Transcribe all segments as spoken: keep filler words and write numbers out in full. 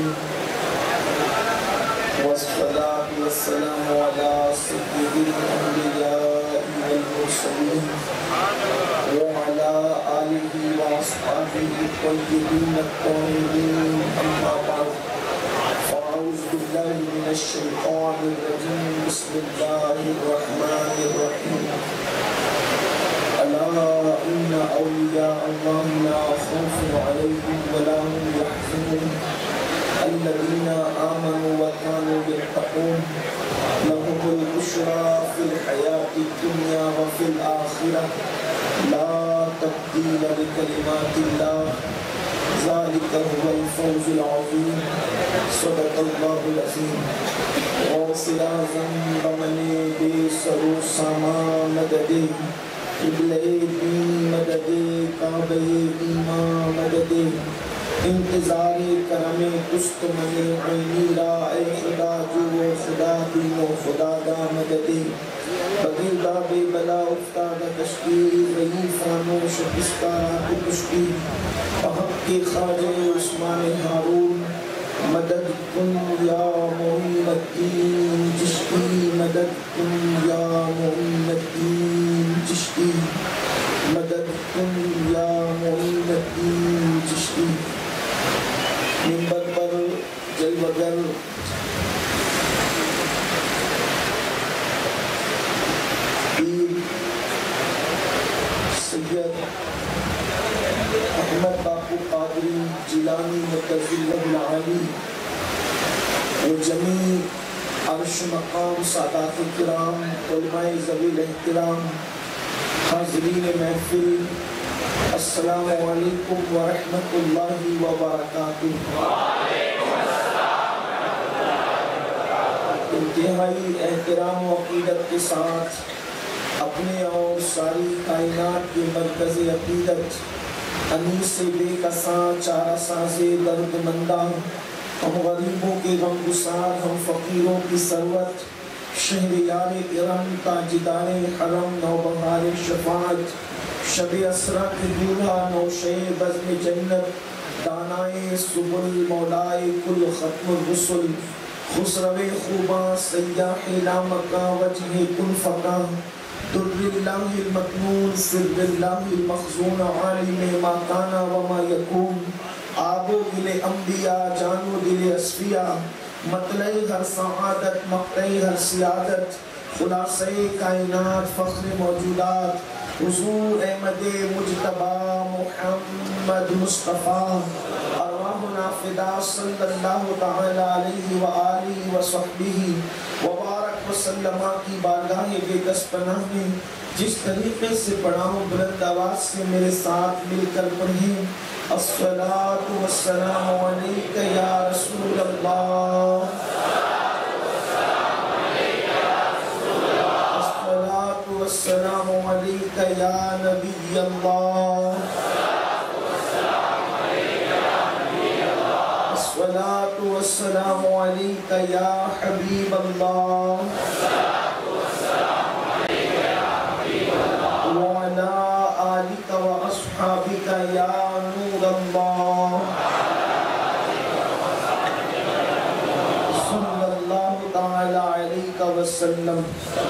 العالمين والصلاة والسلام على سيد الأنبياء والمرسلين وعلى آله وأصحابه الطيبين الطاهرين أما بعد فأعوذ بالله من الشيطان الرجيم بسم الله الرحمن الرحيم ألا إن أولياء الله لا خوف عليهم ولا هم يحزنون الذين آمنوا وكانوا يتقون لهم البشرى في الحياة الدنيا وفي الآخرة لا تبديل لكلمات الله ذلك هو الفوز العظيم صدق الله العظيم وصلا زنبمني بسرو سما مددي قبلے بھی مددے کعبے ایمان مددے انتظار کرم کست منے عینی را اے خدا جو خدا دین و خدا دا مددے بغیر باب بلا افتاد تشکیر رہی فانوش اسکارات کشتی حق کے خواجہ عثمان ہارون مدد کن یا معین الدین چشتی مدد کن یا معین الدین چشتی مدد کن یا معین الدین چشتی منبر پر جلوگر پیر سید احمد باقو قادری جیلانی مقدس اللہ العالی و جمیع عرش مقام سادات کرام علماء ذوی الاحترام حاضرین محفل السلام علیکم ورحمۃ اللہ وبرکاتہ۔ انتہائی احترام و عقیدت کے ساتھ اپنے اور ساری کائنات کے مرکز عقیدت انیس سے بے کساں چارہ ساز درد مندہ ہم غریبوں کے غم گسار ہم فقیروں کی ثروت شہریار ارم تاجدار حرم نوبہار شفاعت شب اسرا کے دولہا نوشے بزم جنت دانائے سبل مولائے کل ختم الرسل خسرو خوباں سیاح لامکہ وجہ کن فقہ در اللہ المکنون سر اللہ المخزون عالم ما کانا وما یکون آب و دل انبیاء جان و دل اصفیاء مطلع ہر سعادت مقطع ہر سیادت خلاصہ کائنات فخر موجودات حضور احمد مجتبی محمد مصطفیٰ ارواحنا فدا صلی اللہ تعالی علیہ وآلہ وصحبہ وبارک وسلم کی بارگاہ بے کس پناہ میں جس طریقے سے پڑھا ہوں بلند آواز سے میرے ساتھ مل کر پڑھیں الصلاۃ والسلام علیک یا رسول اللہ الصلاۃ والسلام علیک یا نبی اللہ الصلاۃ والسلام علیک یا حبیب اللہ وعلی آلک و اصحابک یا نور اللہ صلی اللہ تعالی علیہ وسلم۔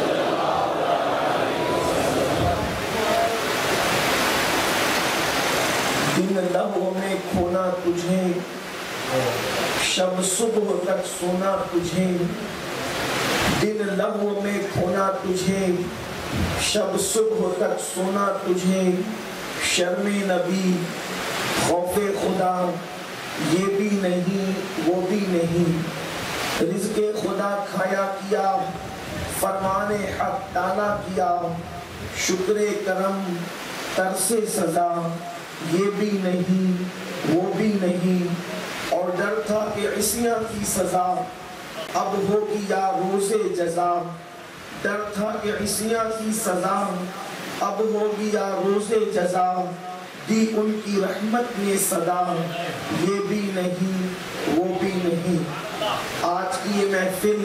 دن لہو میں کھونا تجھے شب صبح تک سونا تجھے دن لہو میں کھونا تجھے شب صبح تک سونا تجھے شرم نبی خوف خدا یہ بھی نہیں وہ بھی نہیں رزق خدا کھایا کیا فرمان حق ڈالا کیا شکر کرم ترس سزا یہ بھی نہیں وہ بھی نہیں اور ڈر تھا کہ عصیاں کی سزا اب ہوگی یا روز جزا ڈر تھا کہ عصیاں کی سزا اب ہوگی یا روز جزا دی ان کی رحمت نے صدا یہ بھی نہیں وہ بھی نہیں۔ آج کی یہ محفل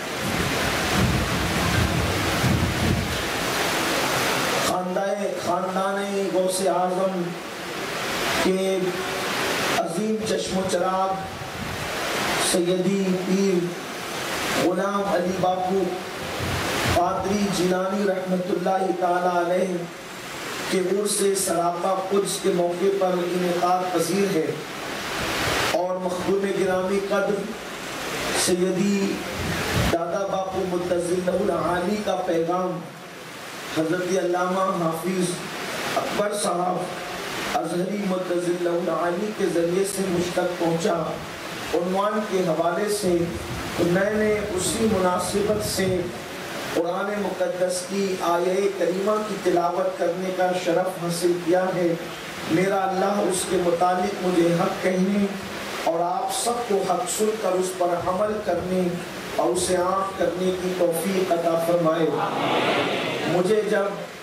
خاندان غوث اعظم کے عظیم چشم و چراغ سیدی پیر غلام علی باپو قادری جیلانی رحمت اللہ تعالی علیہ کے عرس سراپا قدس کے موقع پر انعقاد پذیر ہے، اور مخدوم گرامی قدر سیدی دادا باپو متزل العالی کا پیغام حضرت علامہ حافظ اکبر صاحب ازہری متزل العالی کے ذریعے سے مجھ تک پہنچا عنوان کے حوالے سے، تو میں نے اسی مناسبت سے قرآن مقدس کی آیہ کریمہ کی تلاوت کرنے کا شرف حاصل کیا ہے۔ میرا اللہ اس کے متعلق مجھے حق کہنے اور آپ سب کو حق سن کر اس پر عمل کرنے اور اسے عام کرنے کی توفیق عطا فرمائے۔ مجھے جب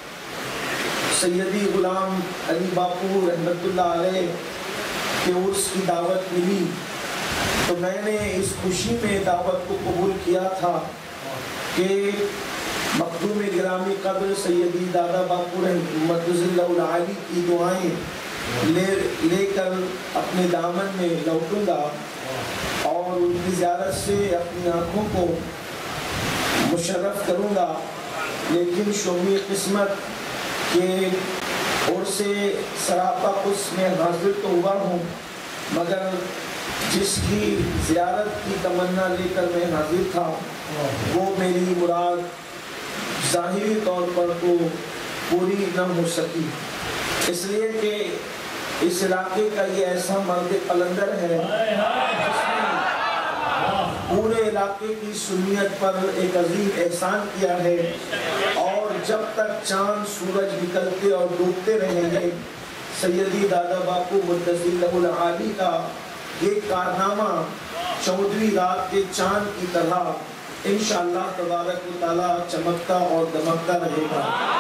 سیدی غلام علی باپو رحمت اللہ علیہ کے عرس کی دعوت ملی تو میں نے اس خوشی میں دعوت کو قبول کیا تھا کہ مخدوم گرامی قدر سیدی دادا باپو متزل العالی کی دعائیں لے لے کر اپنے دامن میں لوٹوں گا اور ان کی زیارت سے اپنی آنکھوں کو مشرف کروں گا، لیکن شومی قسمت کے عرس سراپا قدس میں حاضر تو ہوا ہوں، مگر جس کی زیارت کی تمنا لے کر میں حاضر تھا وہ میری مراد ظاہری طور پر تو پوری نہ ہو سکی، اس لیے کہ اس علاقے کا یہ ایسا مرد قلندر ہے جس نے پورے علاقے کی سنیت پر ایک عظیم احسان کیا ہے، اور جب تک چاند سورج نکلتے اور ڈوبتے رہیں گے سیدی دادا باپو متزل العالی کا یہ کارنامہ چودھویں رات کے چاند کی طرح انشاءاللہ تبارک و تعالی چمکتا اور دمکتا رہے گا۔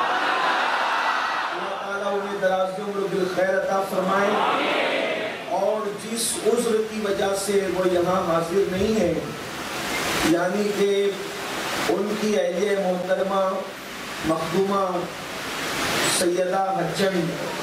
اللہ تعالیٰ انہیں دراز عمر بالخیر عطا فرمائے، اور جس عذر کی وجہ سے وہ یہاں حاضر نہیں ہے، یعنی کہ ان کی اہلیہ محترمہ مخدومہ سیدہ حجم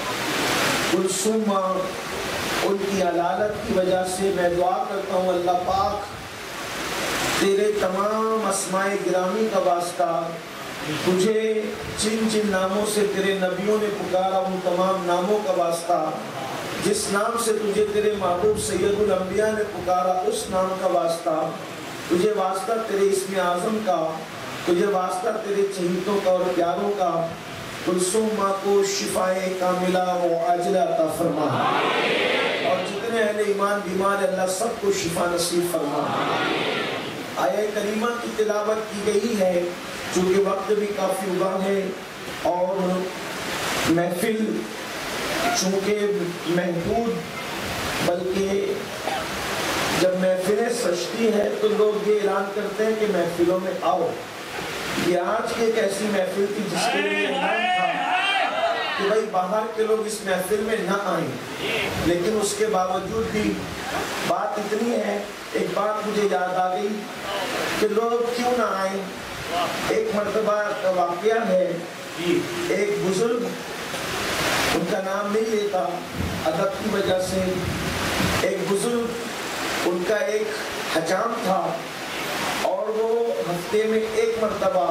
کلثوم ان کی علالت کی وجہ سے، میں دعا کرتا ہوں اللہ پاک تیرے تمام اسماء گرامی کا واسطہ، تجھے جن جن ناموں سے تیرے نبیوں نے پکارا ان تمام ناموں کا واسطہ، جس نام سے تجھے تیرے محبوب سید الانبیاء نے پکارا اس نام کا واسطہ، تجھے واسطہ تیرے اسم اعظم کا، تجھے واسطہ تیرے چہیتوں کا اور پیاروں کا، کلثوم ماں کو شفائے کاملہ و عاجلہ عطا فرما، اور جتنے اہل ایمان بیمار اللہ سب کو شفا نصیب فرما۔ آیہ کریمہ کی تلاوت کی گئی ہے، چونکہ وقت بھی کافی ہوا ہے اور محفل چونکہ محدود، بلکہ جب محفلیں سجتی ہے تو لوگ یہ اعلان کرتے ہیں کہ محفلوں میں آؤ۔ یہ آج کی ایک ایسی محفل تھی جس کے لیے اعلان تھا کہ بھائی باہر کے لوگ اس محفل میں نہ آئیں، لیکن اس کے باوجود بھی بات اتنی ہے، ایک بات مجھے یاد آ گئی کہ لوگ کیوں نہ آئیں۔ ایک مرتبہ کا واقعہ ہے، ایک بزرگ، ان کا نام نہیں لیتا ادب کی وجہ سے، ایک بزرگ، ان کا ایک حجام تھا اور وہ ہفتے میں ایک مرتبہ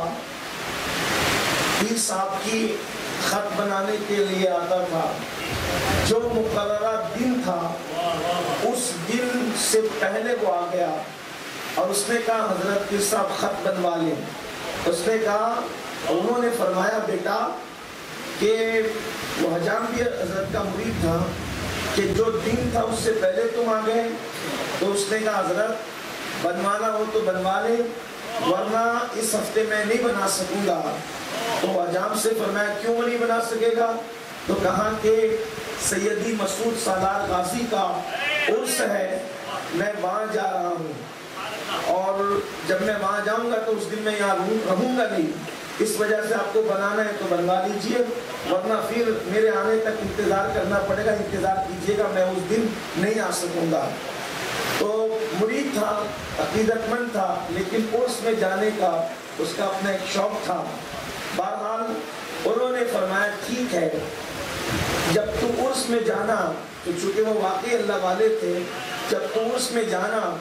پیر صاحب کی خط بنانے کے لیے آتا تھا۔ جو مقررہ دن تھا اس دن سے پہلے وہ آ گیا اور اس نے کہا حضرت پیر صاحب خط بنوا لیں۔ اس نے کہا، انہوں نے فرمایا بیٹا کہ وہ حجام بھی حضرت کا مرید تھا کہ جو دن تھا اس سے پہلے تم آ گئے، تو اس نے کہا حضرت بنوانا ہو تو بنوا لیں ورنہ اس ہفتے میں نہیں بنا سکوں گا۔ تو حجام سے فرمایا کیوں نہیں بنا سکے گا؟ تو کہا کہ سیدی مسعود سالار غازی کا عرس ہے، میں وہاں جا رہا ہوں اور جب میں وہاں جاؤں گا تو اس دن میں یہاں رہوں گا نہیں، اس وجہ سے آپ کو بنانا ہے تو بنوا لیجئے ورنہ پھر میرے آنے تک انتظار کرنا پڑے گا، انتظار کیجئے گا، میں اس دن نہیں آ سکوں گا۔ تو مرید تھا، عقیدت مند تھا، لیکن عرس میں جانے کا اس کا اپنا ایک شوق تھا۔ بہرحال انہوں نے فرمایا ٹھیک ہے، جب تو عرس میں جانا، تو چونکہ وہ واقعی اللہ والے تھے، جب تو عرس میں جانا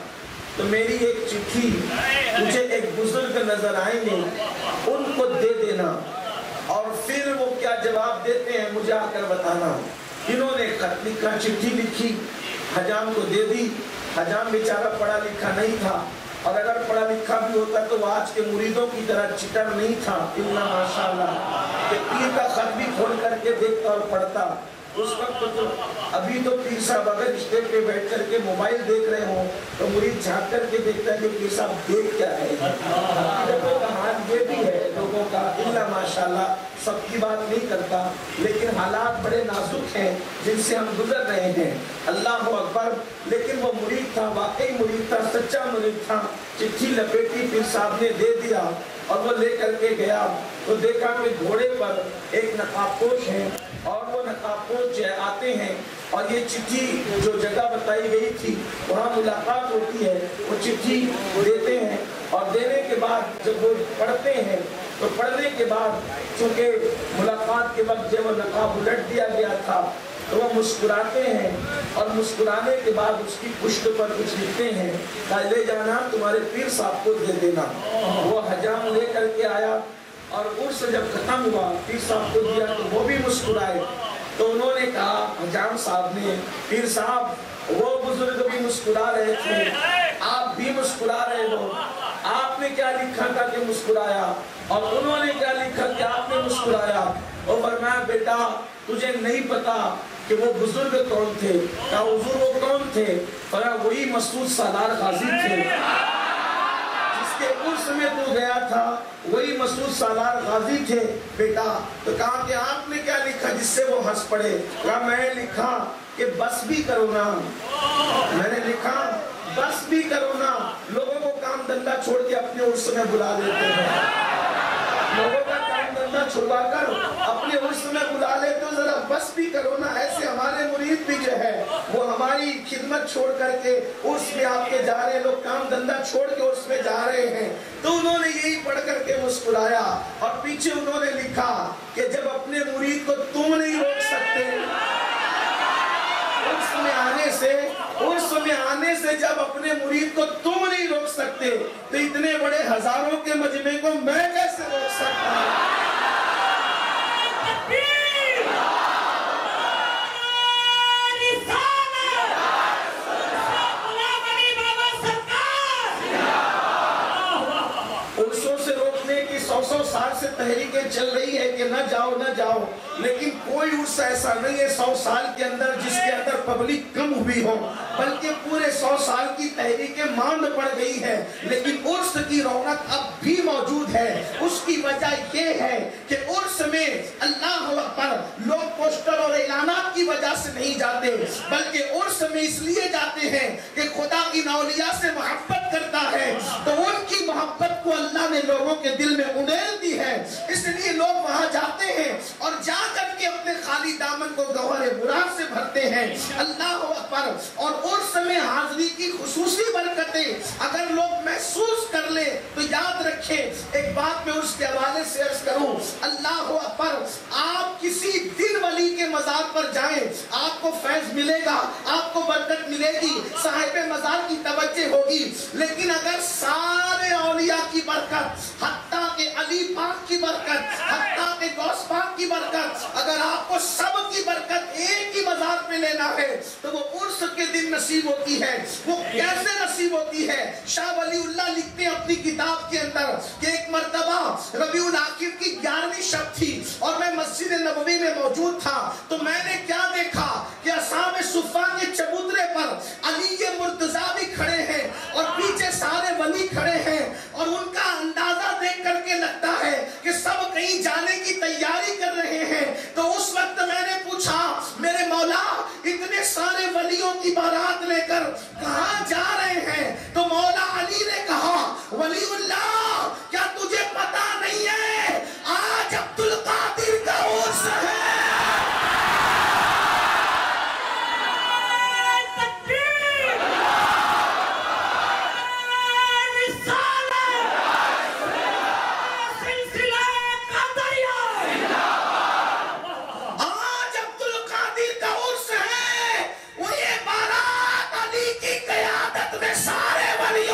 تو میری ایک چٹھی مجھے ایک بزرگ نظر آئیں گے، ان کو دے دینا، اور پھر وہ کیا جواب دیتے ہیں مجھے آ کر بتانا۔ انہوں نے خط لکھا، چٹھی لکھی، حجام کو دے دی۔ حجام بیچارہ پڑھا لکھا نہیں تھا، اور اگر پڑھا لکھا بھی ہوتا تو وہ آج کے مریدوں کی طرح چٹر نہیں تھا، الا ماشاءاللہ کہ پیر کا خط بھی کھول کر کے دیکھتا اور پڑھتا۔ اس وقت تو ابھی تو پیر صاحب اگر اسٹیج پہ بیٹھ کر کے موبائل دیکھ رہے ہوں تو مرید جھانک کر کے دیکھتا ہے کہ پیر صاحب دیکھ کیا ہے۔ لوگوں کا حال یہ بھی ہے، لوگوں کا الا ماشاءاللہ سب کی بات نہیں کرتا، لیکن حالات بڑے نازک ہیں جن سے ہم گزر رہے ہیں۔ اللہ اکبر۔ لیکن وہ مرید تھا، واقعی مرید تھا، سچا مرید تھا۔ چٹھی لپیٹی پیر صاحب نے دے دیا اور وہ لے کر کے گیا تو دیکھا کہ گھوڑے پر ایک نقاب پوش ہے، اور وہ نقاب پوش جو آتے ہیں اور یہ چٹھی جو جگہ بتائی گئی تھی وہاں ملاقات ہوتی ہے، وہ چٹھی دیتے ہیں، اور دینے کے بعد جب وہ پڑھتے ہیں تو پڑھنے کے بعد چونکہ ملاقات کے وقت جب وہ نقاب الٹ دیا گیا تھا تو وہ مسکراتے ہیں، اور مسکرانے کے بعد اس کی پشت پر کچھ لکھتے ہیں، کہا لے جانا تمہارے پیر صاحب کو دے دینا۔ وہ حجام لے کر کے آیا، اور عرس جب ختم ہوا پیر صاحب کو دیا تو وہ بھی مسکرائے۔ تو انہوں نے کہا حجام صاحب نے، پیر صاحب وہ بزرگ بھی مسکرا رہے تھے، آپ بھی مسکرا رہے ہو، آپ نے کیا لکھا تھا کہ مسکرایا، اور انہوں نے کیا لکھا کہ آپ نے مسکرایا۔ اور فرمایا بیٹا تجھے نہیں پتا کہ وہ بزرگ کون تھے؟ کہا حضور وہ کون تھے؟ فرمایا وہی مسعود سالار غازی تھے جس کے عرس میں تو گیا تھا، وہی مسعود سالار غازی تھے بیٹا۔ تو کہا کہ آپ نے کیا لکھا جس سے وہ ہنس پڑے؟ کہا میں نے لکھا کہ بس بھی کرو نا، میں نے لکھا بس بھی کرو نا۔ لوگوں کو کام دھندا چھوڑ کے اپنے عرس میں بلا لیتے ہیں، لوگوں کا کام دھندا چھڑوا کر اپنے عرس میں بلا لیتے ہو، ذرا بس بھی کرو نا۔ ایسے ہمارے مرید بھی جو ہے وہ ہماری خدمت چھوڑ کر کے عرس میں آپ کے جا رہے ہیں، لوگ کام دھندا چھوڑ کے عرس میں جا رہے ہیں۔ تو انہوں نے یہی پڑھ کر کے مسکرایا، اور پیچھے انہوں نے لکھا کہ جب اپنے مرید کو تم نہیں روک سکتے عرس میں آنے سے، عرس میں آنے سے جب اپنے مرید کو تم نہیں روک سکتے تو اتنے بڑے ہزاروں کے مجمع کو میں کیسے روک سکتا ہوں؟ عرصوں سے روکنے کی سو سو سال سے تحریکیں چل رہی ہے کہ نہ جاؤ نہ جاؤ، لیکن کوئی عرص ایسا نہیں ہے سو سال کے اندر جس کے اندر پبلک کم ہوئی ہو، بلکہ پورے سو سال کی تحریکیں ماند پڑ گئی ہے، لیکن عرص کی رونق اب بھی موجود ہے۔ اس کی وجہ یہ ہے کہ عرص میں اللہ اکبر لوگ پوسٹر اور اعلانات کی وجہ سے نہیں جاتے، بلکہ عرص میں اس لیے جاتے ہیں کہ خدا کی اولیاء سے محبت کرتا ہے، تو ان کی محبت کو اللہ نے لوگوں کے دل میں انڈیل دی ہے، اس لیے لوگ وہاں جاتے ہیں اور جا کر کے اپنے خالی دامن کو گوہر مراد سے بھرتے ہیں۔ اللہ اکبر۔ اور عرس میں حاضری کی خصوصی برکتیں اگر لوگ محسوس کر لیں تو یاد رکھیں، ایک بات میں عرس کے حوالے سے عرض کروں، اللہ اکبر، آپ کسی دل ولی کے مزار پر جائیں آپ کو فیض ملے گا، آپ کو برکت ملے گی، صاحب مزار کی توجہ ہوگی، لیکن اگر سارے اولیاء کی برکت، حتیٰ کہ علی پاک کی برکت، حتیٰ کہ غوث پاک کی برکت، اگر آپ کو سب کی برکت ایک ہی مزار پہ لینا ہے تو وہ عرس کے دن نصیب ہوتی ہے۔ وہ کیسے نصیب ہوتی ہے؟ شاہ ولی اللہ لکھتے ہیں اپنی کتاب کے اندر کہ ایک مرتبہ ربیع الاخر کی گیارہویں شب تھی اور میں مسجد نبوی میں موجود تھا، تو میں نے کیا دیکھا کہ اصحاب صفہ کے چبوترے پر علی مرتضیٰ بھی کھڑے ہیں اور پیچھے سارے ولی کھڑے ہیں، اور ان کا اندازہ دیکھ کر کے لگتا ہے کہ سب کہیں جانے کی تیاری کر رہے ہیں۔ تو اس وقت میں نے پوچھا میرے مولا اتنے سارے ولیوں کی بارات لے کر کہاں جا رہے ہیں؟ تو مولا علی نے کہا ولی اللہ کیا تجھے پتا نہیں ہے آج عبد القادر کا عرس ہے؟ سارے ولی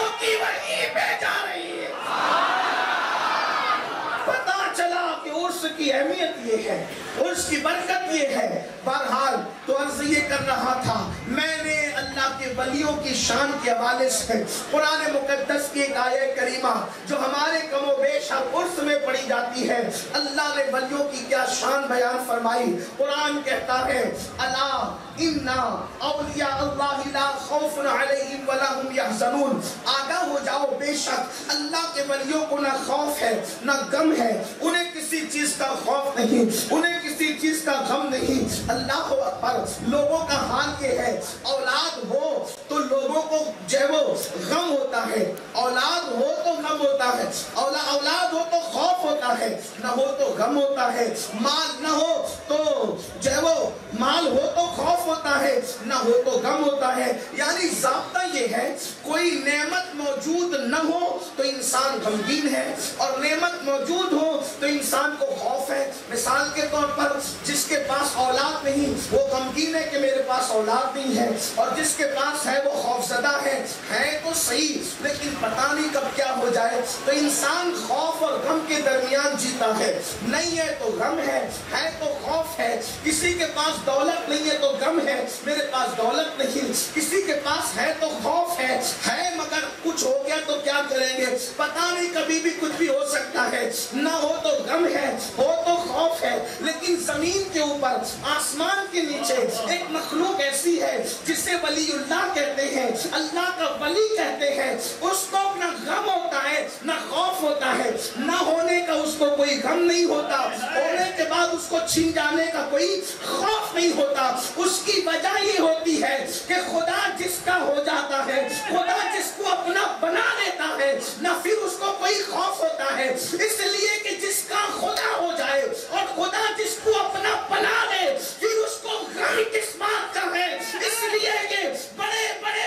عرس کی اہمیت یہ ہے، عرس کی برکت یہ ہے۔ بہرحال تو عرض یہ کر رہا تھا، میں نے اللہ کے ولیوں کی شان کے حوالے سے قرآن مقدس کی ایک آیت کریمہ جو ہمارے کم و بیش ہر عرس میں پڑھی جاتی ہے، اللہ نے ولیوں کی کیا شان بیان فرمائی۔ قرآن کہتا ہے الا ان اولیاء اللہ لا خوف علیہم ولا هم یحزنون، آگاہ ہو جاؤ بے شک اللہ کے ولیوں کو نہ خوف ہے نہ غم ہے، انہیں کسی چیز کا خوف نہیں، انہیں کسی چیز کا غم نہیں۔ اللہ اکبر۔ لوگوں کا حال یہ ہے، اولاد ہو تو لوگوں کو جو وہ غم ہوتا ہے، اولاد ہو تو غم ہوتا ہے، اولاد ہو تو خوف ہوتا ہے، نہ ہو تو غم ہوتا ہے، مال نہ ہو تو جو وہ مال ہو تو خوف ہوتا ہے، نہ ہو تو غم ہوتا ہے۔ یعنی ضابطہ یہ ہے، کوئی نعمت موجود نہ ہو تو انسان غمگین ہے، اور نعمت موجود ہو تو انسان کو خوف ہے۔ مثال کے طور پر جس کے پاس اولاد نہیں وہ غمگین ہے کہ میرے پاس اولاد نہیں ہے، اور جس کے پاس ہے وہ خوف زدہ ہے۔ ہے تو صحیح لیکن پتہ نہیں کب کیا ہو جائے، تو انسان خوف اور غم کے درمیان جیتا ہے۔ نہیں ہے تو غم ہے، ہے تو خوف ہے۔ کسی کے پاس دولت نہیں ہے تو غم ہے، میرے پاس دولت نہیں۔ کسی کے پاس ہے تو خوف ہے، ہے مگر کچھ ہو گیا تو کیا کریں گے، پتہ نہیں کبھی بھی کچھ بھی ہو سکتا ہے۔ نہ ہو تو غم ہے، ہو تو خوف ہے۔ لیکن زمین کے اوپر، آسمان کے نیچے ایک مخلوق ایسی ہے جسے ولی اللہ کہتے ہیں، اللہ کا ولی کہتے ہیں۔ اس کو نہ غم ہوتا ہے نہ خوف ہوتا ہے، نہ ہونے کا اس کو کوئی غم نہیں ہوتا، ہونے کے بعد اس کو چھین جانے کا کوئی خوف نہیں ہوتا۔ اس کی وجہ یہ ہوتی ہے کہ خدا جس کا ہو جاتا ہے، خدا جس کو اپنا بنا لیتا ہے، نہ پھر اس کو کوئی خوف ہوتا ہے۔ اس لیے کہ جس کا خدا ہو جائے اور خدا جس کو اپنا بنا لے، پھر اس کو غم کس بات کا ہے۔ اس لیے کہ بڑے بڑے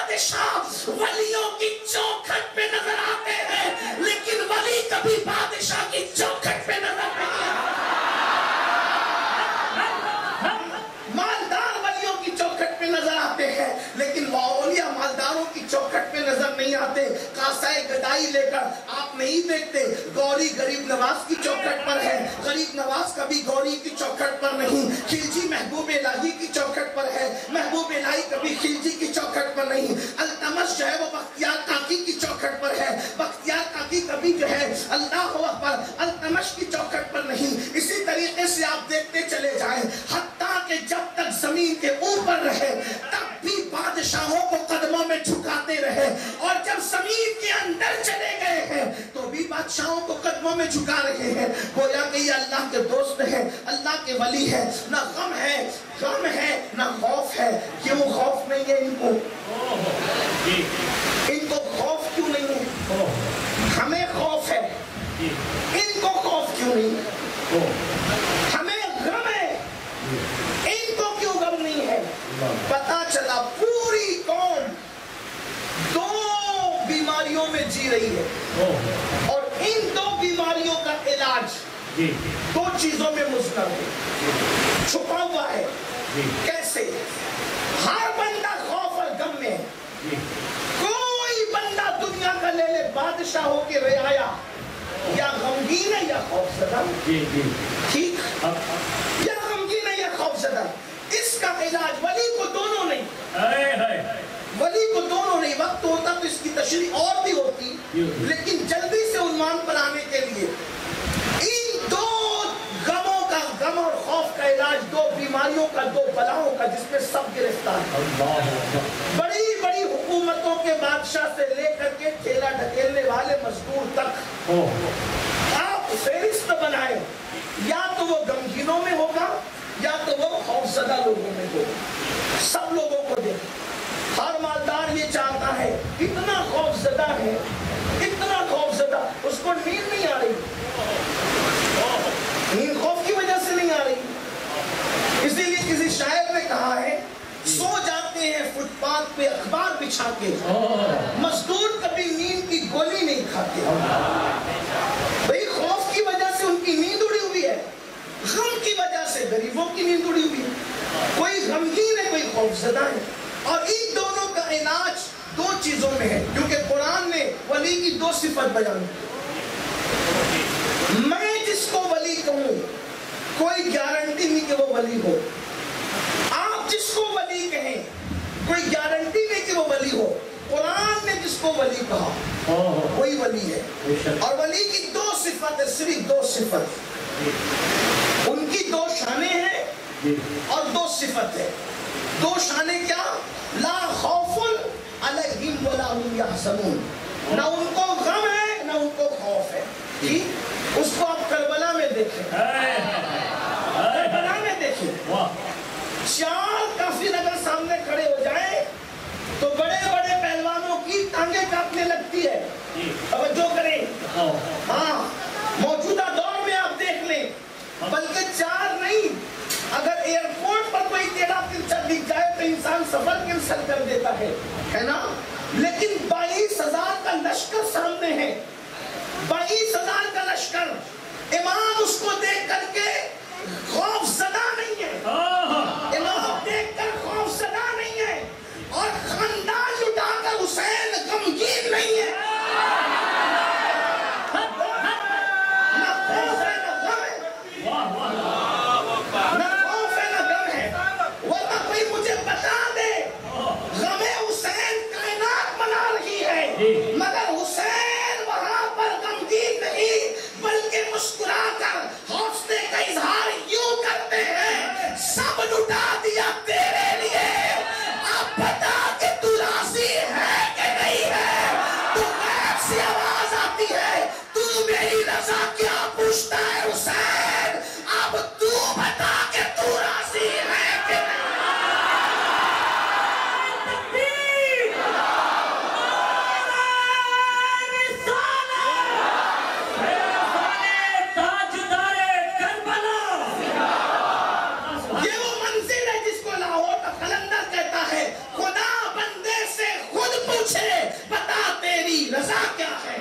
بادشاہ ولیوں کی چوکھٹ پہ نظر آتے ہیں، لیکن ولی کبھی بادشاہ کی چوکھٹ پہ نظر نہیں آتا۔ مالدار ولیوں کی چوکھٹ پہ نظر آتے ہیں، لیکن اولیاء مالداروں کی چوکھٹ پہ نظر نہیں آتے۔ کاسائے گدائی لے کر آپ نہیں دیکھتے گوری غریب نواز کی چوکھٹ پر ہے، غریب نواز کبھی گوری کی چوکھٹ پر نہیں۔ خلجی محبوب الہی کی چوکھٹ پر ہے، محبوب الہی کبھی خلجی کی چوکھٹ پر نہیں۔ التمش جو ہے وہ بختیار کاکی کی چوکھٹ پر ہے، بختیار کاکی کبھی جو ہے اللہ اکبر التمش کی چوکھٹ پر نہیں۔ اسی طریقے سے آپ دیکھتے چلے جائیں، حتیٰ کہ جب تک زمین کے اوپر رہے تب بھی بادشاہوں کو قدموں میں جھکاتے رہے، اور جب زمین کے اندر چلے گئے ہیں تو بھی بادشاہوں کو قدموں میں جھکا رہے ہیں۔ گویا کہ یہ اللہ کے دوست ہیں، اللہ کے ولی ہیں۔ نہ غم ہے، غم ہے نہ خوف ہے۔ کیوں خوف نہیں ہے ان کو؟ ان کو خوف کیوں نہیں ہے؟ ہمیں خوف ہے، ان کو خوف کیوں نہیں ہے؟ ہمیں غم ہے، ان کو کیوں غم نہیں ہے؟ پتا چلا پوری قوم دو بیماریوں میں جی رہی ہے، اور ان دو بیماریوں کا علاج دو چیزوں میں مزمر ہے، چھپا ہوا ہے۔ کیسے؟ ہر بندہ خوف اور غم میں ہے۔ کوئی بندہ دنیا کا لے لے، بادشاہ ہو کے رعایا، یا غمگین ہے یا خوف زدہ، ٹھیک، یا غمگین ہے یا خوف زدہ۔ اس کا علاج ولی کو دونوں نہیں، ولی کو دونوں نہیں۔ وقت ہوتا تو اس کی تشریح اور بھی ہوتی، لیکن جلدی سے عنوان پر آنے کے لیے ان دو غموں کا، غم اور خوف کا علاج، دو بیماریوں کا، دو بلاؤں کا، جس میں سب گرفتار ہیں۔ بڑی بڑی حکومتوں کے بادشاہ سے لے کر کے ٹھیلا ڈھکیلنے والے مزدور تک، آپ فہرست بنائیں، یا تو وہ غمگینوں میں ہوگا یا تو وہ خوف زدہ لوگوں میں ہوگا۔ سب لوگوں کو دیکھیں، ہر مالدار یہ چاہتا ہے، اتنا خوف زدہ ہے، اتنا خوف زدہ، اس کو نیند نہیں آ رہی، نیند خوف کی وجہ سے نہیں آ رہی۔ اسی لیے کسی شاعر نے کہا ہے، سو جاتے ہیں فٹ پاتھ پہ اخبار بچھا کے، مزدور کبھی نیند کی گولی نہیں کھاتے۔ بھئی خوف کی وجہ سے ان کی نیند اڑی ہوئی ہے، غم کی وجہ سے غریبوں کی نیند اڑی ہوئی ہے۔ کوئی غمگین ہے، کوئی خوف زدہ ہے، اور ان دونوں کا علاج دو چیزوں میں ہے، کیونکہ قرآن نے ولی کی دو صفت بیان کی۔ میں جس کو ولی کہوں اور ولی کی دو صفت ہے، صرف دو صفت، ان کی دو شانیں ہیں اور دو صفت ہے۔ دو شانیں کیا؟ لا خوف علیہم ولا هم یحزنون، نہ ان کو غم ہے نہ ان کو خوف ہے۔ جی اس کو آپ کربلا میں دیکھیں، کربلا میں دیکھیں، چار کافر اگر سامنے کھڑے ہو جائیں تو بڑے بڑے پہلوانوں کی ٹانگیں کانپنے لگتی ہے۔ توجہ کریں، ہاں موجودہ دور میں آپ دیکھ لیں، بلکہ چار نہیں، اگر ایئرپورٹ پر کوئی ٹیڑھا ترچھا دکھ جائے تو انسان سفر کینسل کر دیتا ہے، ہے نا؟ لیکن بائیس ہزار کا لشکر سامنے ہے، بائیس ہزار کا لشکر، امام اس کو دیکھ کر کے خوف زدہ نہیں ہے، امام دیکھ کر خوف زدہ نہیں ہے، اور خاندان لٹا کر حسین غمگین نہیں ہے۔ نہ خوف ہے نہ غم ہے، نہ خوف ہے نہ غم ہے، ورنہ کوئی مجھے بتا دے غم حسین کائنات منا رہی ہے، مگر حسین وہاں پر غمگین نہیں بلکہ مسکرا کر حوصلے کا اظہار یوں کرتے ہیں، سب لٹا دیا تیرے لیے، اب بتا کہ تو راضی ہے کہ نہیں ہے۔ تو غیب سے آواز آتی ہے، تو میری رضا کیا پوچھتا ہے حسین، اب تو بتا کہ تو راضی ہے کہ نہیں۔ یہ وہ منزل ہے جس کو لاہور کا قلندر کہتا ہے، خدا بندے سے خود پوچھے بتا تیری رضا کیا ہے۔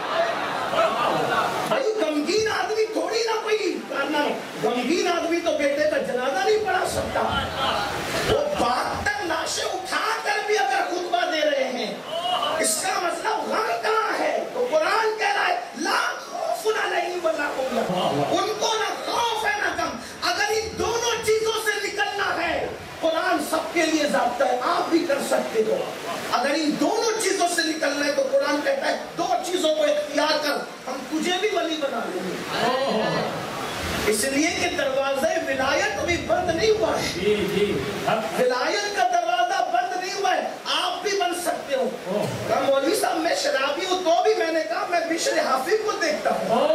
بھائی غمگین آدمی تھوڑی نہ کوئی کرنا، غمگین آدمی تو بیٹے کا جنازہ نہیں پڑھا سکتا، وہ بہتر لاشیں اٹھا کر بھی اگر خطبہ دے رہے ہیں، اس کا مطلب غم کہاں ہے؟ تو قرآن کہہ رہا ہے لا خوف علیہم ولا هم یحزنون، ان کو نہ خوف ہے نہ غم۔ اگر ان دونوں چیزوں سے نکلنا ہے، قرآن سب کے لیے ضابطہ ہے، آپ بھی کر سکتے ہو۔ اگر ان دونوں چیزوں سے نکلنا ہے تو قرآن کہتا ہے دو چیزوں کو اختیار کر، ہم تجھے بھی ولی بنا لیں گے۔ اس لیے کہ دروازہ ولایت ابھی بند نہیں ہوا ہے، ولایت کا دروازہ بند نہیں ہوا ہے، آپ بھی بن سکتے ہو۔ کہا مولوی صاحب میں شرابی ہوں تو بھی، میں نے کہا میں بشر حافظ کو دیکھتا ہوں،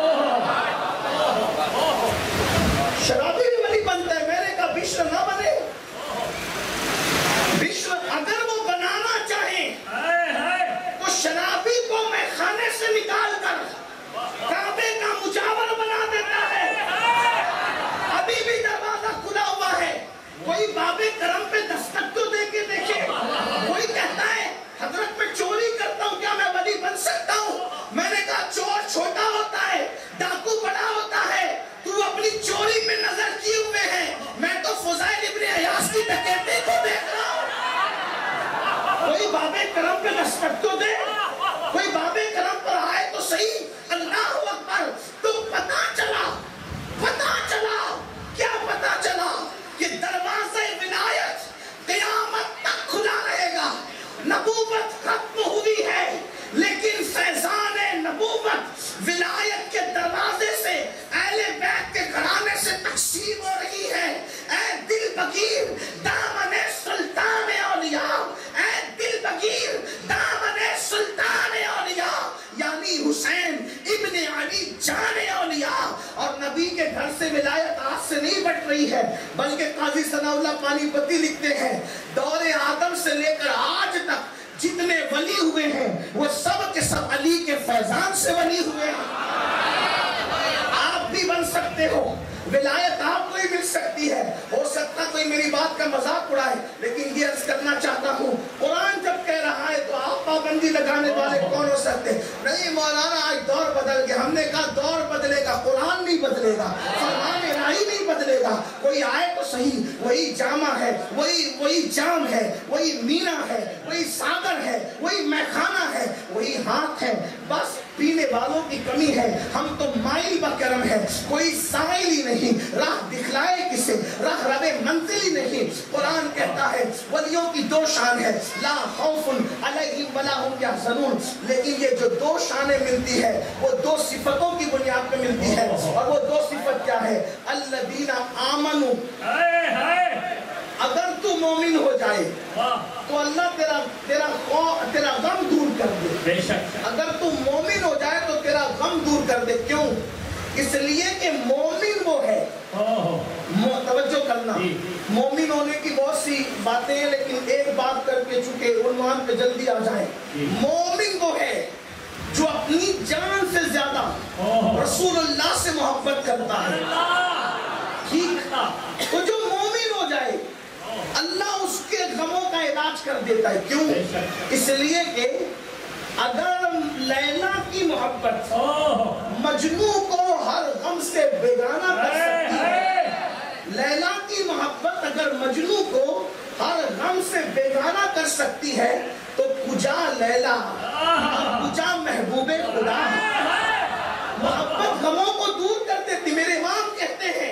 شرابی بھی ولی بنتا ہے، میں نے کہا بشر نہ بنے، بشر اگر وہ بنانا چاہیں تو شرابی کو میں خانے سے نکال کر کعبے کا مجاور بنا دیتا ہے۔ ابھی بھی دروازہ کھلا ہوا ہے، کوئی باب کرم پہ دستک تو دے کے دیکھے۔ کوئی کہتا ہے حضرت میں چوری کرتا ہوں، کیا میں ولی بن سکتا ہوں؟ میں نے کہا چور چھوٹا ہوتا ہے، ڈاکو بڑا ہوتا ہے، تو اپنی چوری پہ نظر کیے ہوئے ہیں، میں تو فضائل ابن عیاض کی ڈکیتی کو دیکھ رہا ہوں۔ کوئی باب کرم پہ دستک تو دے، کوئی باب کرم پر آئے تو صحیح۔ اللہ اکبر۔ تو پتا چلا، پتا چلا، کیا پتا چلا کہ دروازہ ولایت قیامت تک کھلا رہے گا۔ نبوت ختم ہوئی ہے لیکن فیضان نبوت ولایت کے دروازے سے اہل بیت کے گھرانے سے تقسیم ہو رہی ہے۔ اے دل بگیر دامن سلطان اولیاء، اے دل بگیر دامن سلطان اولیاء، یعنی حسین ابن علی جان اولیاء۔ اور نبی کے گھر سے ولایت آج سے نہیں بٹ رہی ہے، بلکہ قاضی ثناء اللہ پانی پتی لکھتے ہیں دور آدم سے لے کر آج تک جتنے ولی ہوئے ہیں وہ سب کے سب علی کے فیضان سے ولی ہوئے ہیں۔ آپ بھی بن سکتے ہو، ولایت آپ کو ہی مل سکتی ہے۔ ہو سکتا کوئی میری بات کا مذاق اڑائے، لیکن یہ عرض کرنا چاہتا ہوں قرآن جب کہہ رہا ہے تو آپ پابندی لگانے والے کون ہو سکتے؟ نہیں مولانا آج دور بدل گیا، ہم نے کہا دور بدلے گا، قرآن نہیں بدلے گا، فرمان الہی نہیں بدلے گا۔ کوئی آئے تو صحیح، وہی جامع ہے، وہی وہی جام ہے، وہی مینا ہے، وہی ساگر ہے، وہی میخانہ ہے، وہی ہاتھ ہے، بس پینے والوں کی کمی ہے۔ ہم تو مائل بکرم ہے، کوئی سائل ہی نہیں، راہ دکھلائے کسے، راہ رب منزل ہی نہیں. قرآن کہتا ہے ولیوں کی دو شان ہے, لا خوف علیہم ولا ہم یحزنون, لیکن یہ جو دو شانیں ملتی ہے وہ دو صفتوں کی بنیاد پہ ملتی ہے, اور وہ دو صفت کیا ہے؟ الذین آمنوا, اگر تو مومن ہو جائے تو اللہ تیرا تیرا تیرا غم دور کر دے. اگر تو مومن ہو جائے تو تیرا غم دور کر دے. کیوں؟ اس لیے کہ مومن وہ ہے, توجہ کرنا, مومن ہونے کی بہت سی باتیں ہیں لیکن ایک بات کر کے چکے عنوان پہ جلدی آ جائیں. مومن وہ ہے جو اپنی جان سے زیادہ رسول اللہ سے محبت کرتا ہے. ٹھیک, تو جو مومن ہو جائے اللہ اس کے غموں کا علاج کر دیتا ہے. کیوں؟ اس لیے کہ اگر لیلا کی محبت مجنو کو ہر غم سے بیگانہ کر سکتی ہے, لیلا کی محبت اگر مجنو کو ہر غم سے بیگانہ کر سکتی ہے تو کجا لیلا کجا محبوب خدا. محبت غموں کو دور کر دیتی. میرے امام کہتے ہیں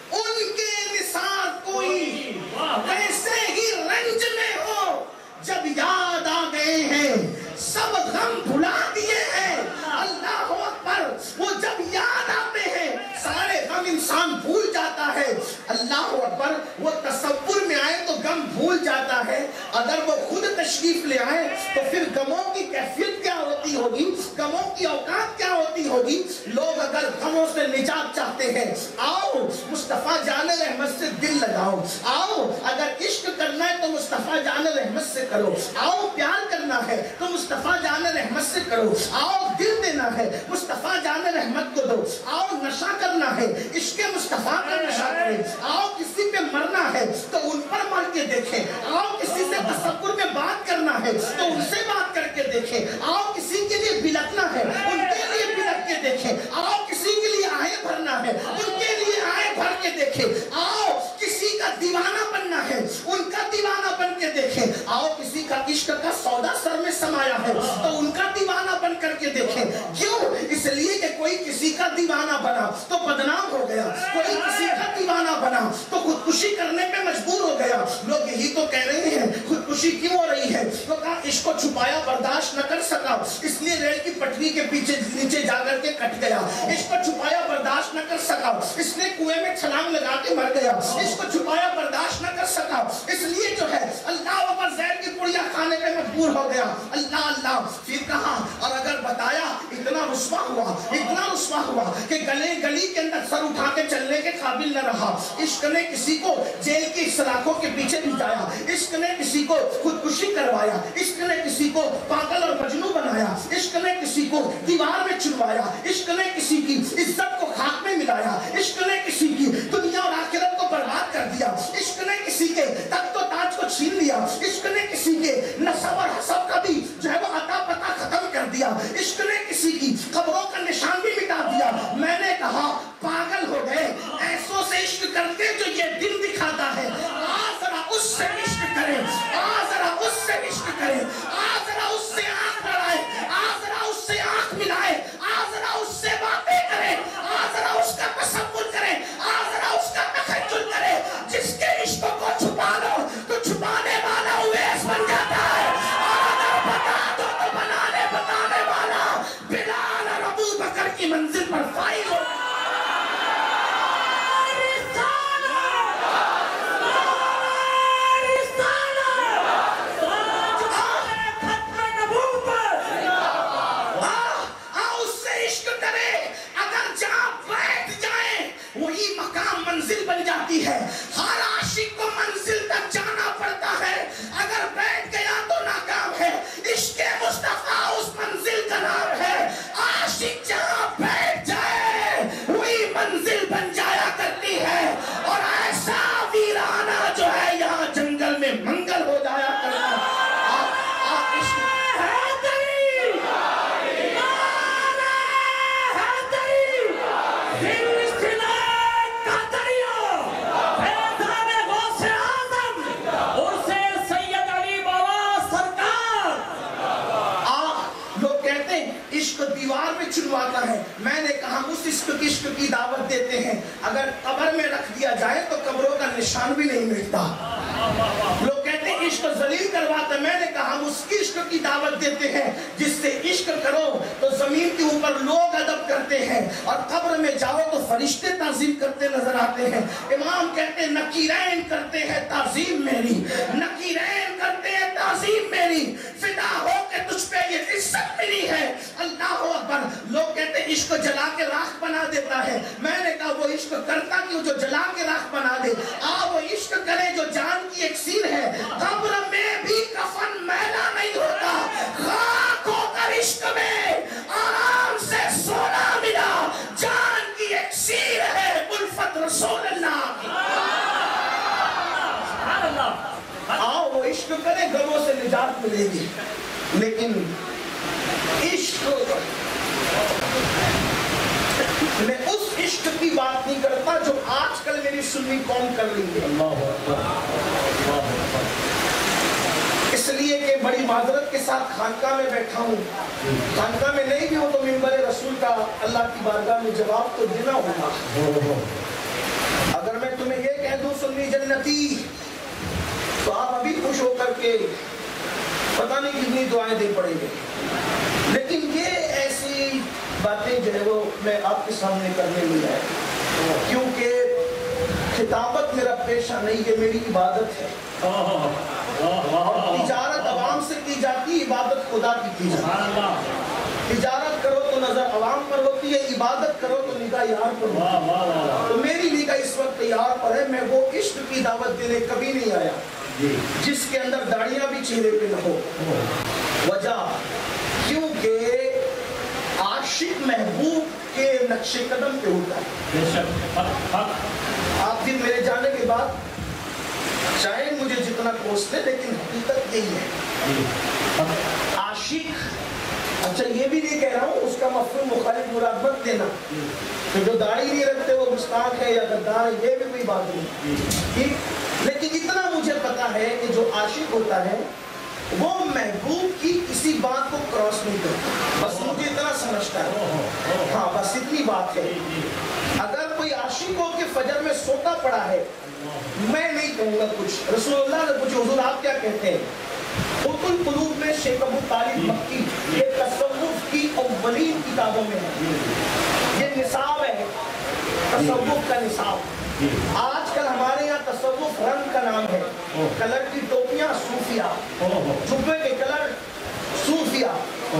ان کے نثار کوئی ویسے ہی رنج میں ہو جب یاد آ گئے ہیں سب غم بھلا دیے ہیں. اللہ اکبر, وہ جب یاد آتے ہیں سارے غم انسان بھول جاتا ہے. اللہ اکبر, وہ تصور میں آئے تو غم بھول جاتا ہے, اگر وہ خود تشریف لے آئے تو پھر غموں کی کیفیت کیا ہوتی ہوگی, غموں کی اوقات کیا ہوتی ہوگی. لوگ اگر غموں سے نجات چاہتے ہیں, آؤ مصطفیٰ جان رحمت سے دل لگاؤ. آؤ اگر عشق کرنا ہے تو مصطفیٰ جان رحمت سے کرو. آؤ پیار کرنا ہے تو مصطفیٰ جان رحمت سے کرو. آؤ دل دینا ہے مصطفیٰ جان رحمت کو دو. آؤ نشہ کرنا ہے عشق مصطفیٰ کا نشہ کریں. آؤ کسی پہ مرنا ہے تو ان پر مر کے دیکھیں. آؤ کسی سے تصور میں بات کرنا ہے تو ان سے بات کر کے دیکھیں. آؤ کسی کے لیے بلکنا ہے ان کے لیے بلک کے دیکھیں. آؤ کسی کے لیے آئے بھرنا ہے ان کے لیے آئے بھر کے دیکھیں. آؤ کسی کا دیوانہ بننا ہے ان کا دیوانہ بن کے دیکھیں. آؤ کسی کا عشق کا سودا سر میں سمایا ہے تو ان کا دیوانہ بن کر کے دیکھیں. کیوں؟ اس لیے کہ کوئی کسی کا دیوانہ بنا تو بدنام ہو گیا, کوئی کسی کا دیوانہ بنا تو خودکشی کرنے پہ مجبور ہو گیا. لوگ یہی تو کہہ رہے ہیں خودکشی کیوں ہو رہی ہے, کیونکہ عشق کو چھپایا برداشت نہ کر سکا اس لیے ریل کی پٹری کے پیچھے نیچے جا کر کے کٹ گیا. عشق کو چھپایا برداشت نہ کر سکا اس نے کنویں میں چھلانگ لگا کے مر گیا. عشق کو چھپایا برداشت نہ کر سکا اس لیے جو ہے اللہ پر زہر کی پڑیاں کھانے پہ مجبور ہو گیا. اللہ اللہ پھر کہا, اور اگر بتایا اتنا رسوا ہوا اتنا رسوا ہوا کہ گلے گلی کے اندر سر اٹھا کے چلنے کے قابل نہ رہا. عشق نے کسی کو جیل کی سلاخوں کے پیچھے بھجایا, عشق نے کسی کو خودکشی کروایا, عشق نے کسی کو پاگل اور مجنون بنایا, عشق نے کسی کو دیوار میں چنوایا, عشق نے کسی کی عزت کو خاک میں ملایا, عشق نے کسی کی دنیا اور آخرت کو برباد کر دیا, عشق نے کسی کے تخت و تاج کو چھین لیا, عشق نے کسی کے نسب اور حسب کا بھی جو ہے وہ عطا پتہ ختم کر دیا, عشق نے کسی کی قبروں کا نشان بھی مٹا دیا. میں نے کہا پاگل ہو گئے ایسوں سے عشق کرتے جو یہ دل دکھاتا ہے. آ ذرا اس سے عشق کریں, آ ذرا اس سے عشق کریں, آ ذرا اس سے آنکھ لڑائے, آ ذرا اس سے آنکھ ملائے, آ ذرا اس سے باتیں کریں, آ ذرا اس کا تصور کریں, آ ذرا اس کا تخیل کریں. جس کے عشق کو چھپا لو تو چھپانے والا اویس بن جاتا ہے, اور اگر بتا دو تو بنانے بتانے والا بلال اور ابو بکر کی منزل پر فائل ہو. ہے ہر عاشق کو منزل تک جانا پڑتا ہے, اگر بیٹھ گیا تو ناکام ہے. عشق مصطفیٰ اس منزل کا نام ہے. عاشق جہاں بیٹھ جائے وہی منزل بن جایا کرتی ہے, اور ایسا ویرانہ جو ہے یہاں جنگل میں منگل ہو جایا کرتا ہے. دیوار میں چنواتا ہے. میں نے کہا اس عشق کی عشق کی دعوت دیتے ہیں. اگر قبر میں رکھ دیا جائے تو قبروں کا نشان پریشان بھی نہیں مٹتا. لوگ کہتے ہیں عشق ذلیل کرواتا ہے. میں نے کہا ہم اس کی عشق کی دعوت دیتے ہیں جس سے عشق کرو تو زمین کے اوپر لوگ ادب کرتے ہیں اور قبر میں جاؤ تو فرشتے تعظیم کرتے نظر آتے ہیں. امام کہتے ہیں نکیرین کرتے ہیں تعظیم میری, نکیرین کرتے ہیں تعظیم میری, فدا ہو کے تجھ پہ یہ عزت ملی ہے. اللہ اکبر. لوگ کہتے ہیں عشق جلا کے راکھ بنا دیتا ہے. میں نے کہا وہ عشق کرتا کیوں جو جلا کے راکھ بنا دے. آپ وہ عشق کرے جو جان کی ایکسیر ہے. قبر میں بھی کفن میلا نہیں ہوتا, خاک ہو کر عشق میں آرام سے سونا ملا. جان کی ایکسیر ہے الفت رسول اللہ کی. آؤ وہ عشق کرے, غموں سے نجات ملے گی. لیکن عشق, میں اس عشق کی بات نہیں کرتا جو آج کل میری سنی قوم کر رہی ہے. اس لیے کہ بڑی معذرت کے ساتھ خانقاہ میں بیٹھا ہوں. خانقاہ میں نہیں بھی ہوں تو منبر رسول کا اللہ کی بارگاہ میں جواب تو دینا ہوگا. اگر میں تمہیں یہ کہہ دوں سنی جنتی تو آپ ابھی خوش ہو کر کے پتہ نہیں کتنی دعائیں دے پڑیں گے. لیکن یہ ایسی باتیں جو ہے وہ میں آپ کے سامنے کرنے لی ہے کیونکہ خطابت میرا پیشہ نہیں, یہ میری عبادت ہے. تجارت عوام سے کی جاتی, عبادت خدا کی کی جاتی. تجارت کرو تو نظر عوام پر ہوتی ہے, عبادت کرو تو نگاہ یار پر ہوتی ہے. تو میری نگاہ اس وقت یار پر ہے. میں وہ عشق کی دعوت دینے کبھی نہیں آیا جس کے اندر داڑیاں بھی چہرے پہ نہ ہو. وجہ کیونکہ عاشق محبوب کے نقش قدم پہ ہوتا ہے. آپ دن میرے جانے کے بعد چاہے مجھے جتنا کوستے, لیکن حقیقت یہی ہے عاشق. اچھا یہ بھی نہیں کہہ رہا ہوں اس کا مفہوم مخالف مراد مت دینا کہ جو داڑھی نہیں رکھتے وہ گستاخ ہے یا غدار ہے, یہ بھی کوئی بات نہیں. ٹھیک, لیکن اتنا مجھے پتا ہے کہ جو عاشق ہوتا ہے وہ محبوب کی کسی بات کو کراس نہیں کرتا. بس مجھے اتنا سمجھتا ہے. ہاں بس اتنی بات ہے. اگر کوئی عاشق ہو کہ فجر میں سوتا پڑا ہے, میں نہیں کہوں گا کچھ. رسول اللہ نے پوچھا حضور آپ کیا کہتے ہیں؟ قرۃ القلوب میں شیخ ابو طالب مکی, یہ تصوف کی اولین کتابوں میں ہے. یہ نصاب ہے تصوف کا نصاب. آج کل ہمارے یہاں تصوف رنگ کا نام ہے. کلر کی ٹوپیاں صوفیہ, جبے کے کلر صوفیہ.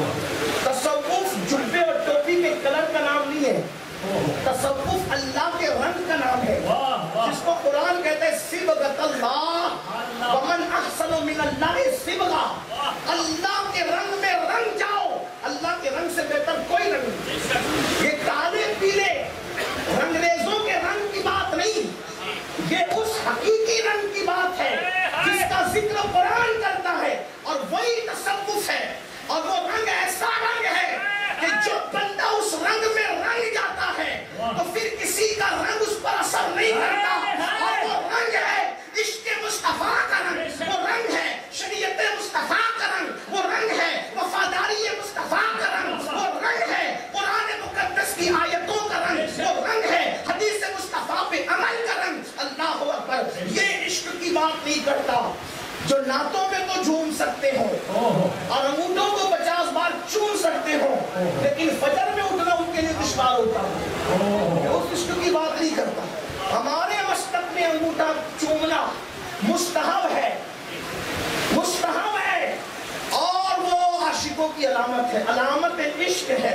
تصوف جبے اور ٹوپی کے کلر کا نام نہیں ہے. تصوف اللہ کے رنگ کا نام ہے جس کو قرآن کہتا ہے صبغۃ اللہ ومن احسن من اللہ صبغہ. اللہ کے رنگ میں رنگ جاؤ. اللہ کے رنگ سے بہتر کوئی رنگ نہیں. یہ کالے پیلے رنگریزوں کے رنگ کی بات نہیں, یہ اس حقیقی رنگ کی بات ہے جس کا ذکر قرآن کرتا ہے, اور وہی تصوف ہے. اور وہ رنگ ایسا رنگ ہے کہ جو بندہ اس رنگ میں رنگ جاتا ہے تو پھر کسی کا رنگ اس پر اثر نہیں کرتا. اور وہ رنگ ہے عشق مصطفیٰ کا رنگ, وہ رنگ ہے شریعت مصطفیٰ کا رنگ, وہ رنگ ہے وفاداری مصطفیٰ کا رنگ, وہ رنگ ہے قرآن مقدس کی آیتوں کا رنگ, وہ رنگ ہے حدیث مصطفیٰ پہ عمل کا رنگ. اللہ اکبر. یہ عشق کی بات نہیں کرتا جو نعتوں میں تو جھوم سکتے ہو اور انگوٹھوں کو پچاس بار چوم سکتے ہو, لیکن فجر میں اٹھنا ان کے لیے دشوار ہوتا ہے. اس عشق کی بات نہیں کرتا. ہمارے مسلک میں انگوٹھا چومنا مستحب ہے, مستحب ہے, اور وہ عاشقوں کی علامت ہے. علامت عشق ہے.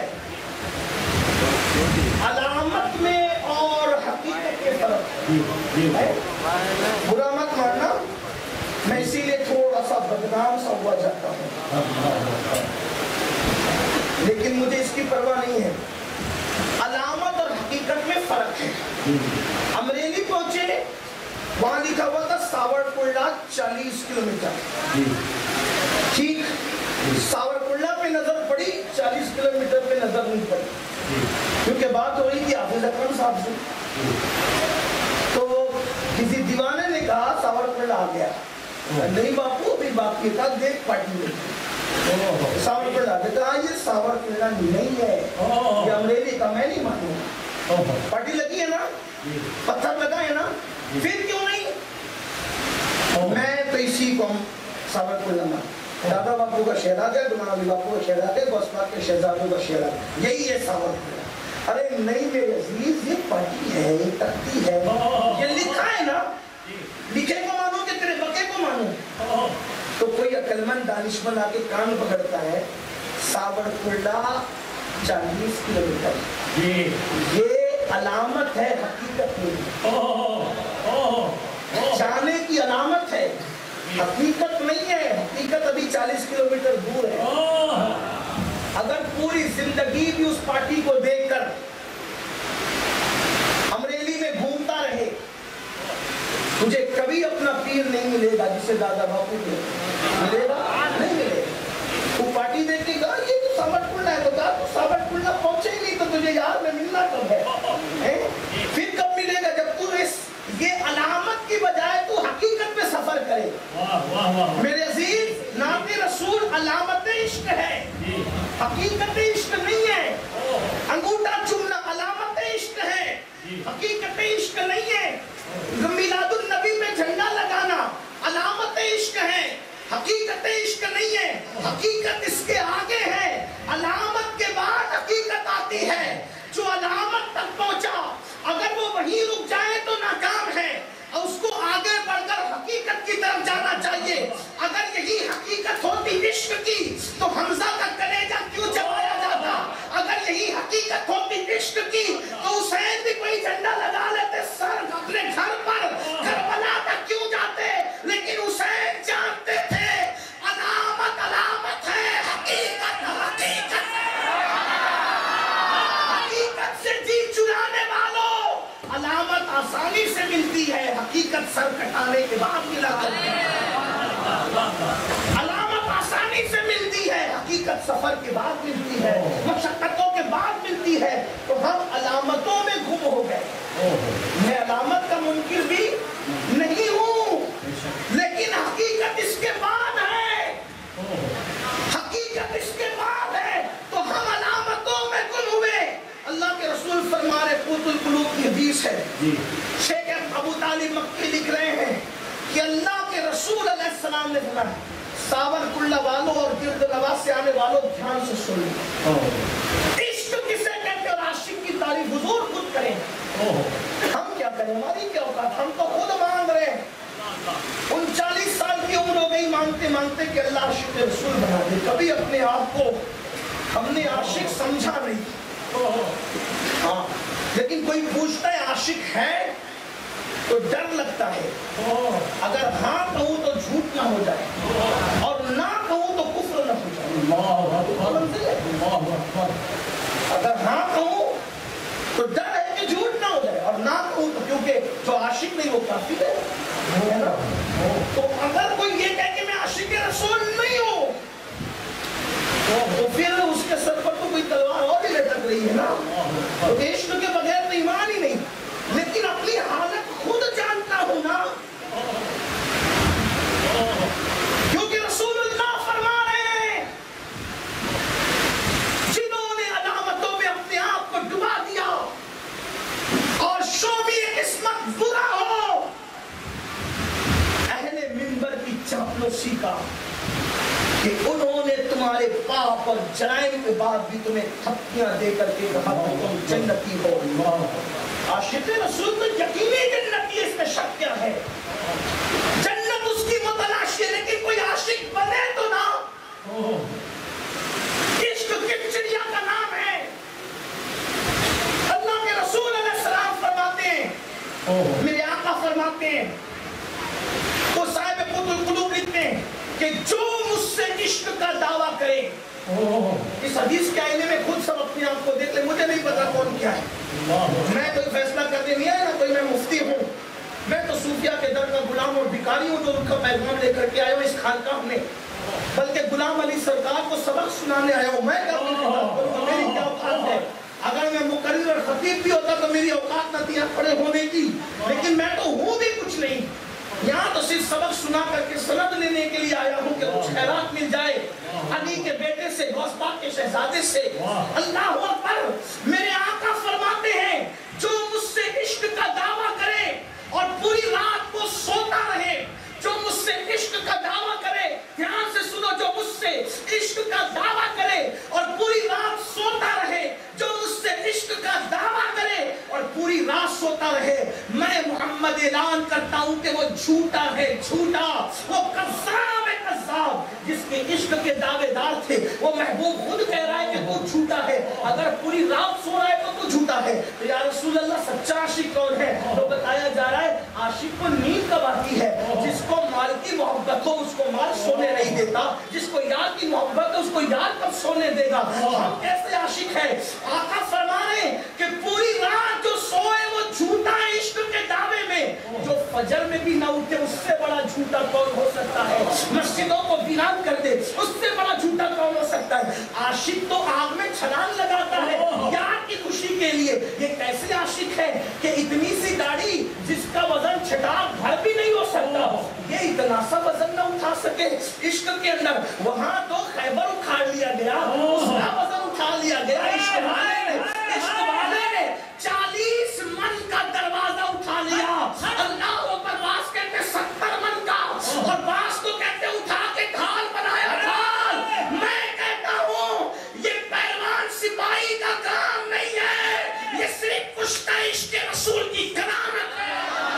علامت میں اور حقیقت کے فرق ہے. برا مت ماننا, میں اسی لیے تھوڑا سا بدنام سا ہوا جاتا ہوں, لیکن مجھے اس کی پرواہ نہیں ہے. علامت اور حقیقت میں فرق ہے. امریلی پہنچے, وہاں لکھا ہوا تھا ساور کلڈا چالیس کلو میٹر. ٹھیک, ساور کلڈا پہ نظر پڑی, چالیس کلو میٹر پہ نظر نہیں پڑی, کیونکہ بات ہو رہی تھی حافظ اکرم صاحب سے. تو کسی دیوانے نے کہا ساور کلڈا آ گیا. نہیں باپو ابھی باقی تھا, دیکھ پارٹی میں ساور کلڈا. کہا یہ ساور کلڈا نہیں ہے, یہ امریلی کا, میں نہیں مانوں. پارٹی لگی ہے نا, پتھر لگا ہے نا, پھر کیوں نہیں؟ बापू का शहजादा, गुलाम अली बापू का शहजादा, गौस पाक के शहजादों का शहजादा, यही है सावन कुल्ला। अरे नहीं मेरे अजीज, ये पार्टी है, ये तख्ती है, ये लिखा है ना, लिखे को मानो कि तेरे बके को मानो। तो कोई अक्लमंद दानिशमंद आके कान पकड़ता है, सावन कुल्ला चालीस किलोमीटर, ये अलामत है, हकीकत नहीं, जाने की अलामत है, हकीकत नहीं है। हकीकत अभी चालीस किलोमीटर दूर है। अगर पूरी जिंदगी भी उस पार्टी को देखकर अमरेली में घूमता रहे, तुझे कभी अपना पीर नहीं मिलेगा जिसे दादा बापू मिलेगा, नहीं मिलेगा। तू पार्टी देखेगा, ये तो सावन कुल्ला है, बता तू सावन कुल्ला पहुंचे ही नहीं तो तुझे यार में मिलना कब है, है? फिर कब मिलेगा? जब तू इस ये अलामत की बजाय तू हकीकत में सफर करे। वाह वाह वाह मेरे अजीज, नाते रसूल अलामत इश्क है, हकीकत इश्क नहीं है। अंगूठा चूमना अलामत इश्क है, हकीकत इश्क नहीं है। मिलादुन नबी में झंडा लगाना अलामत इश्क है, हकीकत इश्क नहीं है। हकीकत इसके आगे है, अलामत के बाद हकीकत आती है। जो अलामत तक पहुंचा, अगर वो वहीं रुक जाए तो नाकाम है, और उसको आगे बढ़कर हकीकत की तरफ जाना चाहिए। अगर यही हकीकत होती इश्क की तो हमजा का कलेजा क्यों चबाया जाता? अगर यही हकीकत होती इश्क की तो हुसैन भी कोई झंडा लगा लेते सर अपने घर पर, करबला तक क्यों जाते? लेकिन हुसैन जानते थे अलामत अलामत है, हकीकत हकीकत से जी चुराने वालों, अलामत आसानी से मिलती है, हकीकत सर कटाने के बाद मिला करती है। अलामत आसानी से मिलती है, हकीकत सफर के बाद मिलती है, मशक्कतों के बाद मिलती है। तो हम अलामतों में गुम हो गए। मैं अलामत का मुनकिर भी नहीं हूँ, लेकिन हकीकत इसके बाद है, हकीकत इसके बाद है, तो हम अलामतों में गुम हुए। अल्लाह के रसूल फरमा रहे, कुतुल कुलूब की हदीस है, शेख अबू तालिब मक्की लिख रहे हैं कि अल्लाह के रसूल अलैहिस्सलाम ने फरमाया, सावन कुल्ला वालों और गिरद नवाज से आने वालों ध्यान से सुन लो, इश्क किसे कहते हैं और आशिक की तारीफ हुजूर खुद करें। हम क्या करें, हमारी क्या औकात, हम तो खुद मांग रहे हैं। उनचालीस साल की उम्र हो गई मांगते मांगते कि अल्लाह आशिक रसूल बना दे। कभी अपने आप को हमने आशिक समझा नहीं। हाँ, लेकिन कोई पूछता है आशिक है तो डर लगता है। अगर हाँ कहूँ तो झूठ ना हो जाए, और ना कहूँ तो कुफ्र ना हो जाए। अगर हाँ कहूँ तो डर है कि झूठ ना हो जाए, और ना कहूँ तो क्योंकि जो आशिक नहीं वो काफिर है ना। तो अगर कोई ये कहे कि मैं आशिक रसूल नहीं हूँ, तो फिर उसके सर पर तो कोई तलवार और ही लटक रही है ना। तो इश्क के बगैर तो ईमान ही नहीं। लेकिन अपनी हालत खुद जानता हूं ना, क्योंकि रसूलुल्लाह फरमा रहे हैं, जिन्होंने अलामतों में अपने आप को डुबा दिया और शोबी किस्मत बुरा हो, अहले मिंबर की चापलूसी का, कि उन्होंने तुम्हारे पाप और जराइम के बाद भी तुम्हें थप्पियां देकर के कहा कि तुम जन्नती हो। आशिक रसूल तो यकीनी जन्नती, इसमें शक क्या है? जन्नत उसकी मुतलाशी है, लेकिन कोई आशिक बने तो ना। इश्क किस चिड़िया का नाम है? अल्लाह के रसूल अलैहिस्सलाम फरमाते हैं, मेरे आका फरमाते हैं, तो साहिब कुतुल कुलूब लिखते हैं कि जो मुझसे इश्क का दावा करे, इस हदीस के आईने में खुद सब अपने आप को देख ले। मुझे नहीं पता कौन क्या है, मैं कोई फैसला करने नहीं आया ना, कोई मैं मुफ्ती हूँ, मैं तो सूफिया के दर का गुलाम और भिखारी हूँ, जो उनका पैगाम लेकर के आया हूँ इस खानकाह में, बल्कि गुलाम अली सरकार को सबक सुनाने आया हूँ। मैं क्या करूँ, मेरी क्या औकात है? अगर मैं मुकर्रिर और खतीब भी होता तो मेरी औकात न थी यहाँ खड़े होने की, लेकिन मैं तो हूँ भी कुछ नहीं। यहाँ तो सिर्फ सबक सुना करके सनद लेने के लिए आया हूँ कि कुछ खैरात मिल जाए अली के बेटे से, गौस पाक के शहजादे से। अल्लाह अकबर। मेरे आका फरमाते हैं, जो मुझसे इश्क का दावा करे और पूरी रात को सोता रहे, जो मुझसे इश्क का दावा करे, ध्यान से सुनो, जो मुझसे پوری رات سوتا رہے، میں محمد اعلان کرتا ہوں کہ وہ جھوٹا ہے، جھوٹا، وہ قذاب ہے، قذاب۔ جس کے عشق کے دعوے دار تھے وہ محبوب خود کہہ رہا ہے کہ تو جھوٹا ہے، اگر پوری رات سو رہا ہے تو تو جھوٹا ہے۔ تو یا رسول اللہ سچا عاشق کون ہے؟ تو بتایا جا رہا ہے عاشق کو نیند کب آتی ہے؟ جس کو مال کی محبت ہو اس کو مال سونے نہیں دیتا، جس کو یار کی محبت ہے اس کو یار کب سونے دے گا؟ ہم کیسے عاشق ہیں؟ آقا فرما رہے ہیں کہ پوری رات جو سوئے وہ جھوٹا ہے عشق کے دعوے میں، جو فجر میں بھی نہ اٹھے اس سے بڑا جھوٹا کون ہو سکتا ہے؟ مسجدوں کو ویران کر دے اس سے بڑا جھوٹا کون ہو سکتا ہے؟ عاشق تو آگ میں چھلانگ لگاتا ہے یار کی خوشی کے لیے۔ یہ کیسے عاشق ہے کہ اتنی سی داڑھی جس کا وزن چھٹاک بھر بھی نہیں ہو سکتا، یہ اتنا سا وزن نہ اٹھا سکے عشق کے اندر؟ وہاں تو خیبر اکھاڑ لیا گیا، اس کا وزن اٹھا لیا گیا عشق والے نے، عشق والے نے چالیس من کا دروازہ اٹھا لیا۔ اللہ کو پرواز کہتے ستر من کا، اور باس کو کہتے اٹھا کے ڈھال بنایا ڈھال۔ میں کہتا ہوں یہ پہلوان سپاہی کا کام نہیں ہے، یہ صرف کشتہ عشق رسول کی کرامت ہے۔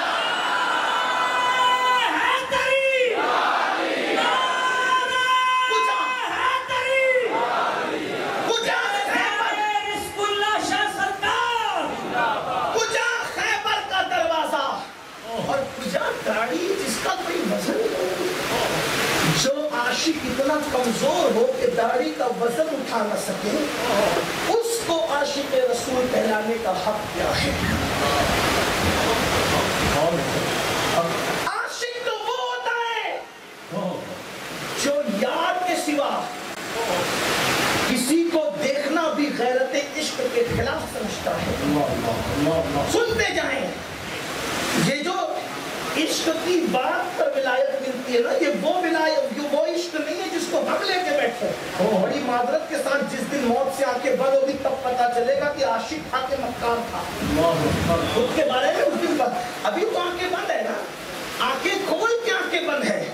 داڑھی جس کا کوئی وزن نہیں، جو عاشق اتنا کمزور ہو کہ داڑھی کا وزن اٹھا نہ سکے، اس کو عاشق رسول کہلانے کا حق کیا ہے؟ عاشق تو وہ ہوتا ہے جو یار کے سوا کسی کو دیکھنا بھی غیرت عشق کے خلاف سمجھتا ہے۔ سنتے جائیں، یہ جو عشق کی بات پر ولایت ملتی ہے نا، یہ وہ ولایت، وہ عشق نہیں ہے جس کو ہم لے کے بیٹھے۔ بڑی معذرت کے ساتھ جس دن موت سے آنکھیں بند ہوگی تب پتا چلے گا کہ عاشق تھا کہ مکار تھا۔ خود کے بارے میں اس دن بند، ابھی تو آنکھیں بند ہے نا، آنکھیں کھول کے آنکھیں بند ہے،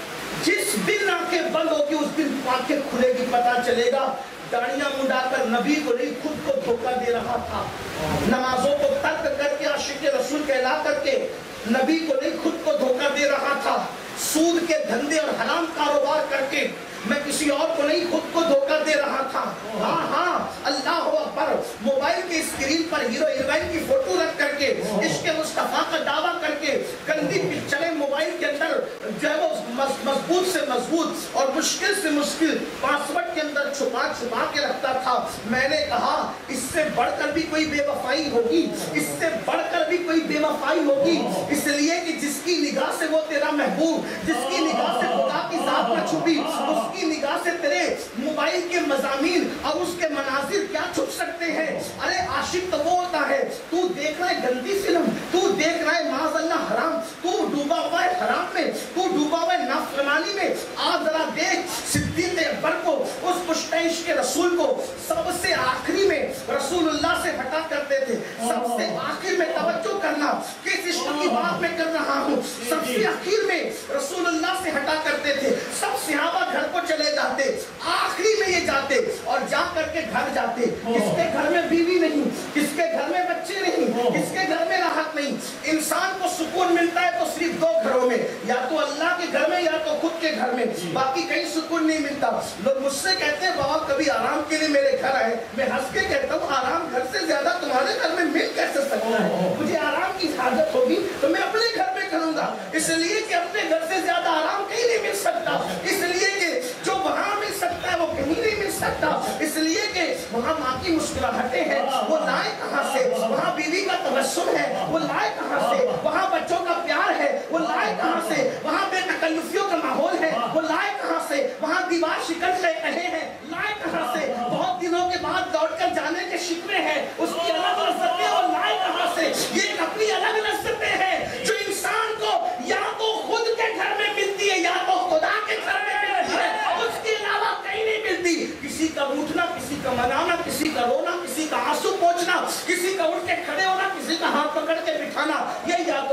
جس دن آنکھیں بند ہوگی اس دن آنکھیں کھلے گی، پتا چلے گا داڑیاں منڈا کر نبی کو نہیں خود کو دھوکہ دے رہا تھا، نمازوں کو ترک کر کے عاشق رسول کہلا کر کے نبی کو نہیں خود کو دھوکہ دے رہا تھا، سود کے دھندے اور حرام کاروبار کر کے میں کسی اور کو نہیں خود کو دھوکہ دے رہا تھا۔ ہاں ہاں اللہ اکبر، موبائل کے اسکرین پر ہیرو ہیروئن کی فوٹو رکھ کر کے عشق مصطفیٰ کا دعویٰ کر کے گندی پکچریں موبائل کے اندر جو ہے وہ مضبوط سے مضبوط اور مشکل سے مشکل پاسورڈ کے اندر چھپا چھپا کے رکھتا تھا۔ میں نے کہا اس سے بڑھ کر بھی کوئی بے وفائی ہوگی، اس سے بڑھ کر بھی کوئی بے وفائی ہوگی، اس لیے کہ جس کی نگاہ سے وہ تیرا محبوب، جس کی نگاہ سے خدا کی ذات میں چھپی، اس کی نگاہ سے تیرے موبائل کے مضامین اور اس کے مناظر کیا چھپ سکتے ہیں؟ ارے عاشق تو وہ ہوتا ہے، تو دیکھ رہا ہے گندی فلم، تو دیکھ رہا ہے معاذ اللہ حرام، تو ڈوبا ہوا ہے حرام میں، تو ڈوبا ہوا ہے نافرمانی میں، آ ذرا دیکھ صدیق اکبر کو، اس کشتہ عشق رسول کو سب سے آخری میں رسول اللہ سے ہٹا کرتے تھے، سب سے آخر میں توجہ کرنا کس عشق کی بات میں کر رہا ہوں، سب سے آخر میں رسول اللہ سے ہٹا کرتے تھے، سب صحابہ گھر کو چلے جاتے، آخری میں یہ جاتے اور جا کر کے گھر جاتے، کس کے گھر میں بیوی نہیں، کس کے گھر میں بچے نہیں، کس کے گھر میں راحت نہیں۔ انسان کو سکون ملتا ہے تو صرف دو گھروں میں، یا تو اللہ کے گھر میں یا تو خود کے گھر میں، باقی کہیں سکون نہیں ملتا۔ لوگ مجھ سے کہتے ہیں بابا کبھی آرام کے لیے میرے گھر آئے، میں ہنس کے کہتا ہوں آرام گھر سے زیادہ تمہارے گھر میں مل کیسے سکتا ہے؟ مجھے آرام کی حاجت ہوگی تو میں اپنے گھر میں کروں گا، اس لیے کہ اپنے گھر سے زیادہ آرام کہیں نہیں مل سکتا، اس لیے کہ جو وہاں مل سکتا ہے وہ کہیں نہیں مل سکتا، اس لیے کہ وہاں ماں کی مسکراہٹیں ہیں وہ لائے کہاں سے، وہاں بیوی کا تبسم ہے وہ لائے کہاں سے، وہاں بچوں کا پیار ہے وہ لائے کہاں سے، وہاں بے تکلفیوں کا ماحول ہے وہ لائے کہاں سے، وہاں دیوار شکن لے کہے ہیں لائے کہاں سے، بہت دنوں کے بعد لوٹ کر جانے کے شکوے ہیں اس کی الگ لذتیں وہ لائے کہاں سے، یہ ایک اپنی الگ لذتیں ہیں جو انسان کو یا تو خود کے گھر میں ملتی ہے یا تو خدا کے گھر میں ملتی ہے، اس کے علاوہ کہیں نہیں ملتی۔ کسی کا روٹھنا، کسی کا منانا، کسی کا رونا، کسی کا آنسو پوچھنا، کسی کا اٹھ کے کھڑے ہونا، کسی کا ہاتھ پکڑ کے بٹھانا، یہ یا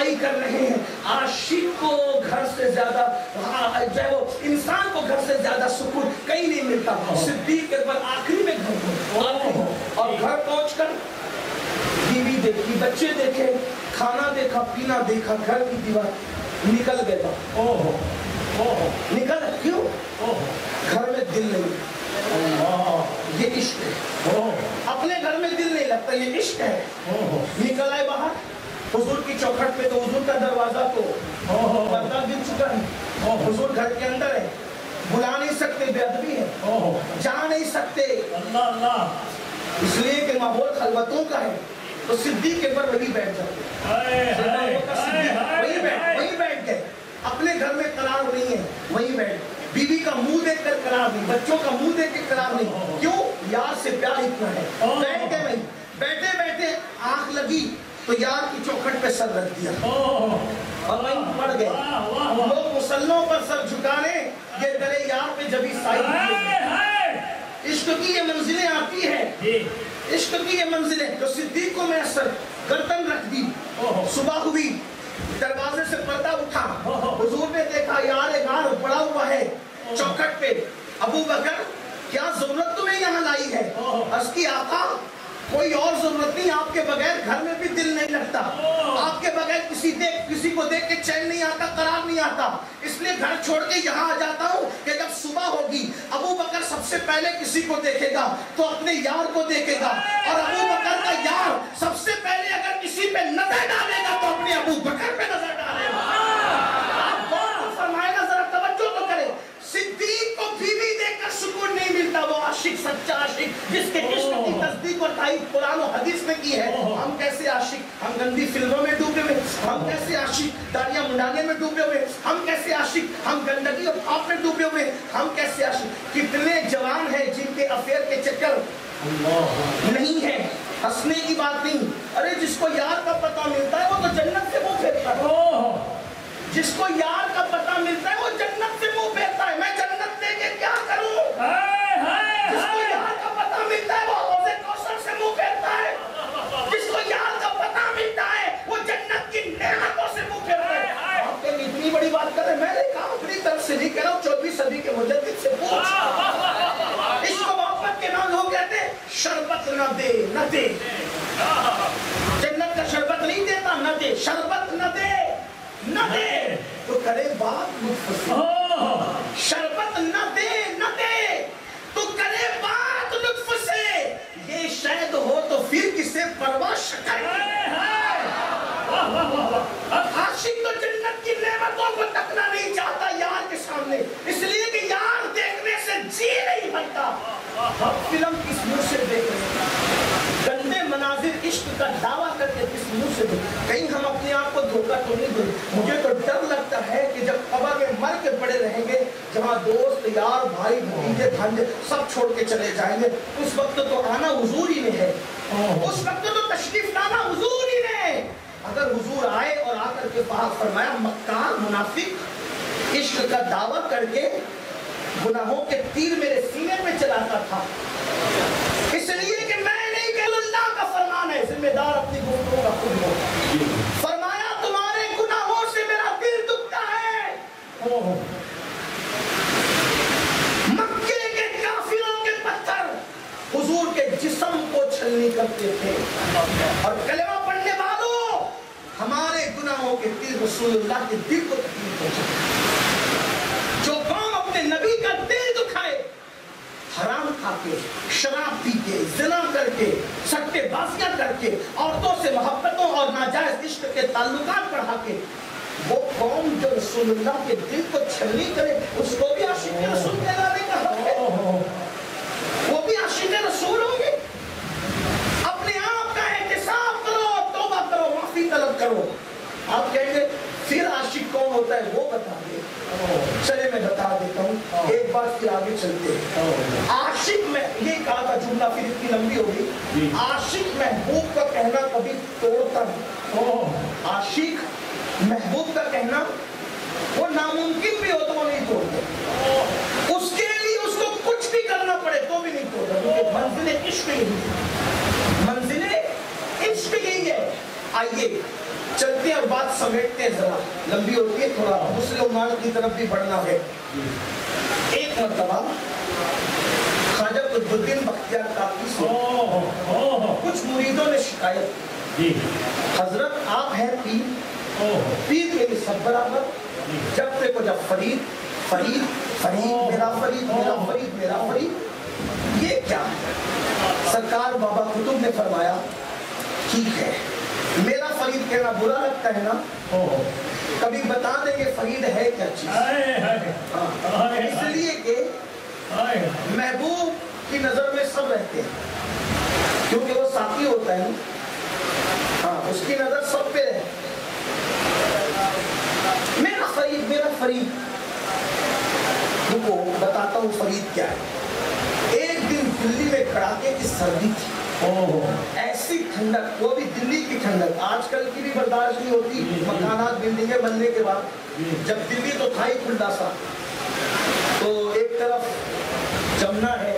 برائی کر رہے ہیں. عاشق کو گھر سے زیادہ جو ہے وہ انسان کو گھر سے زیادہ سکون کہیں نہیں ملتا. صدیق اکبر آخری میں گھر پہنچے اور گھر پہنچ کر بیوی دیکھی, بچے دیکھے, کھانا دیکھا, پینا دیکھا, گھر کی دیوار نکل گیا. نکل کیوں؟ گھر میں دل نہیں. یہ عشق ہے. اپنے گھر میں دل نہیں لگتا, یہ عشق ہے. نکل آئے باہر حضور کی چوکھٹ پہ, تو حضور کا دروازہ تو پردہ گر چکا ہے. حضور گھر کے اندر ہے, بلا نہیں سکتے, بے ادبی ہے, جا نہیں سکتے اس لیے کہ ماحول خلوتوں کا ہے. تو صدیق اکبر وہی بیٹھ جاتے, وہی بیٹھ وہی بیٹھ گئے. اپنے گھر میں قرار نہیں ہے, وہی بیٹھ. بیوی کا منہ دیکھ کر قرار نہیں, بچوں کا منہ دیکھ کے قرار نہیں. کیوں؟ یار سے پیار اتنا ہے. بیٹھ گئے وہی. بیٹھے بیٹھے آنکھ لگی تو یار کی چوکھٹ پہ سر رکھ دیا اور وہیں پڑ گئے. لوگ مسلوں پر سر جھکانے, یہ درے یار پہ جبھی سائی. عشق کی یہ منزلیں آتی ہیں, عشق کی یہ منزلیں. تو صدیق کو میں اثر گردن رکھ دی. صبح ہوئی, دروازے سے پردہ اٹھا, حضور نے دیکھا یار غار پڑا ہوا ہے چوکھٹ پہ. ابو بکر کیا ضرورت تمہیں یہاں لائی ہے؟ عرض کی آقا کوئی اور ضرورت نہیں, آپ کے بغیر گھر میں بھی دل نہیں لگتا, آپ کے بغیر کسی دیکھ کسی کو دیکھ کے چین نہیں آتا, قرار نہیں آتا. اس لیے گھر چھوڑ کے یہاں آ جاتا ہوں کہ جب صبح ہوگی ابو بکر سب سے پہلے کسی کو دیکھے گا تو اپنے یار کو دیکھے گا, اور ابو بکر کا یار سب سے پہلے اگر کسی پہ نظر ڈالے گا تو اپنے ابو بکر پہ نظر ڈالے گا. آپ غور تو فرمائے گا, ذرا توجہ تو کرے. صدیق کو بیوی دیکھ کر سکون نہیں ملتا. وہ عاشق, سچا عاشق جس کے عشق کی تصدیق اور تائید قرآن و حدیث میں کی ہے. ہم کیسے عاشق, ہم گندی فلموں میں ڈوبے ہوئے, ہم کیسے عاشق داڑیاں منڈانے میں ڈوبے ہوئے, ہم کیسے عاشق ہم گندگی اور پاپ میں ڈوبے ہوئے, ہم کیسے عاشق. کتنے جوان ہیں جن کے افیئر کے چکر نہیں ہے. ہنسنے کی بات نہیں. ارے جس کو یار کا پتہ ملتا ہے وہ تو جنت سے منہ پھیرتا ہے. جس کو یار کا پتہ ملتا ہے وہ جنت سے منہ پھیرتا ہے. میں جنت لے کے کیا کروں؟ جس کو یار کا پتہ ملتا ہے وہ حوض کوثر سے منہ پھیرتا ہے. جس کو یار کا پتہ ملتا ہے وہ جنت کی نعمتوں سے منہ پھیرتا ہے. آپ کے اتنی بڑی بات کر رہے ہیں, میں نے کہا اپنی طرف سے نہیں کہہ رہا ہوں, چودہویں صدی کے مجدد سے پوچھ. اس کو محبت کے نام لوگ کہتے ہیں شربت نہ دے نہ دے. جنت کا شربت نہیں دیتا, نہ دے. شربت نہ دے نہ دے تو کرے بات لطف سے. شربت نہ دے نہ دے تو کرے بات لطف سے. یہ شاید ہو تو پھر کسے پرواہ شکر. عاشق تو جنت کی نعمتوں کو تکنا نہیں چاہتا یار کے سامنے, اس لیے کہ یار دیکھنے سے جی نہیں بنتا. ہم فلم کس منہ سے دیکھ رہے ہیں, گندے مناظر عشق کا دعویٰ کر کے کس منہ سے دیں. کہیں ہم اپنے آپ کو دھوکہ تو نہیں دیں. مجھے تو ڈر لگتا ہے کہ جب قبر میں مر کے پڑے رہیں گے, جہاں دوست یار بھائی بھتیجے بھانجے سب چھوڑ کے چلے جائیں گے, اس وقت تو آنا حضور ہی میں ہے, اس وقت تو تشریف لانا حضور ہی میں ہے. اگر حضور آئے اور آ کر کے بات فرمایا مکار منافق عشق کا دعویٰ کر کے گناہوں کے تیر میرے سینے میں چلاتا تھا, اس لیے کہ میں نہیں کہ اللہ کا فرمان ہے, ذمہ دار اپنی گفتگو کا خود ہو. فرمایا تمہارے گناہوں سے میرا دل دکھتا ہے. مکے کے کافروں کے پتھر حضور کے جسم کو چھلنی کرتے تھے, اور کلمہ پڑھنے والوں ہمارے گناہوں کے تیر رسول اللہ کے دل کو تکلیف پہنچاتے. جو قوم اپنے نبی کا دل دکھائے, حرام کھا کے, شراب پی کے, زنا کر کے, سٹے بازیاں کر کے, عورتوں سے محبتوں اور ناجائز عشق کے تعلقات بڑھا کے, وہ قوم جو رسول اللہ کے دل کو چھلنی کرے اس کو بھی عاشق رسول کہلانے کا حق ہے. وہ بھی عاشق رسول ہوں گے. اپنے آپ کا احتساب کرو, توبہ کرو, معافی طلب کرو. آپ کہیں گے پھر عاشق کون ہوتا ہے وہ بتا دے. چلے میں بتا دیتا ہوں, ایک بات پھر آگے چلتے ہیں. عاشق میں یہ کہا تھا, جملہ پھر اتنی لمبی ہوگی. عاشق محبوب کا کہنا کبھی توڑتا نہیں. عاشق محبوب کا کہنا وہ ناممکن بھی ہو تو وہ نہیں توڑتے. اس کے لیے اس کو کچھ بھی کرنا پڑے تو بھی نہیں توڑتا, کیونکہ منزل عشق یہی ہے. منزل عشق یہی ہے. آئیے چلتے ہیں اور بات بات سمیٹتے ہیں ذرا، لمبی ہوتی ہے تھوڑا، مسلم عمان کی طرف بھی بڑھنا ہے۔ ایک مرتبہ خواجہ قطب الدین بختیار کاکی سے کچھ مریدوں نے شکایت، حضرت آپ ہیں پیر، پیر کے لیے سب برابر، جب تک جب فرید فرید فرید میرا فرید میرا فرید میرا فرید، یہ کیا ہے؟ سرکار بابا قطب نے فرمایا ٹھیک ہے، میرا فرید کہنا برا لگتا ہے نا، کبھی بتا دیں گے فرید ہے کیا چیز، اس لیے کہ محبوب کی نظر میں سب رہتے ہیں، کیونکہ وہ ساتھی ہوتا ہے، ہاں اس کی نظر سب پہ ہے۔ میرا فرید میرا فرید، رکو بتاتا ہوں فرید کیا ہے۔ ایک دن دلی میں کڑاکے کی سردی تھی، ایسی ٹھنڈک، وہ بھی دلی کی ٹھنڈک، آج کل کی بھی برداشت نہیں ہوتی، مکانات بلڈنگیں بننے کے بعد، جب دلی تو تھا ہی کھلدا سا، تو ایک طرف جمنا ہے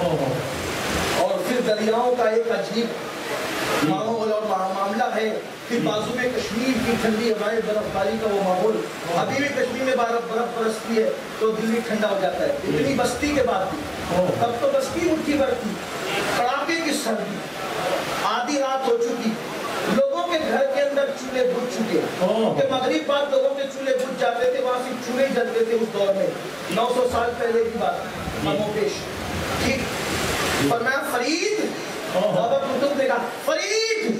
اور پھر دریاؤں کا ایک عجیب ماحول اور معاملہ ہے، پھر بازو میں کشمیر کی ٹھنڈی ہوائیں، برف باری کا وہ ماحول، ابھی بھی کشمیر میں برف برف برستی ہے تو دلی ٹھنڈا ہو جاتا ہے، اتنی بستی کے بعد بھی، تب تو بستی اٹھی برتی، کڑاکے کی سردی، آدھی رات ہو چکی، لوگوں کے گھر کے اندر چولہے بجھ چکے، کہ مغرب بعد لوگوں کے چولہے بجھ جاتے تھے، وہاں سے چولہے جلتے تھے اس دور میں، نو سو سال پہلے کی بات، مامو پیش، ٹھیک، فرمایا فرید، بابا قطب نے کہا فرید،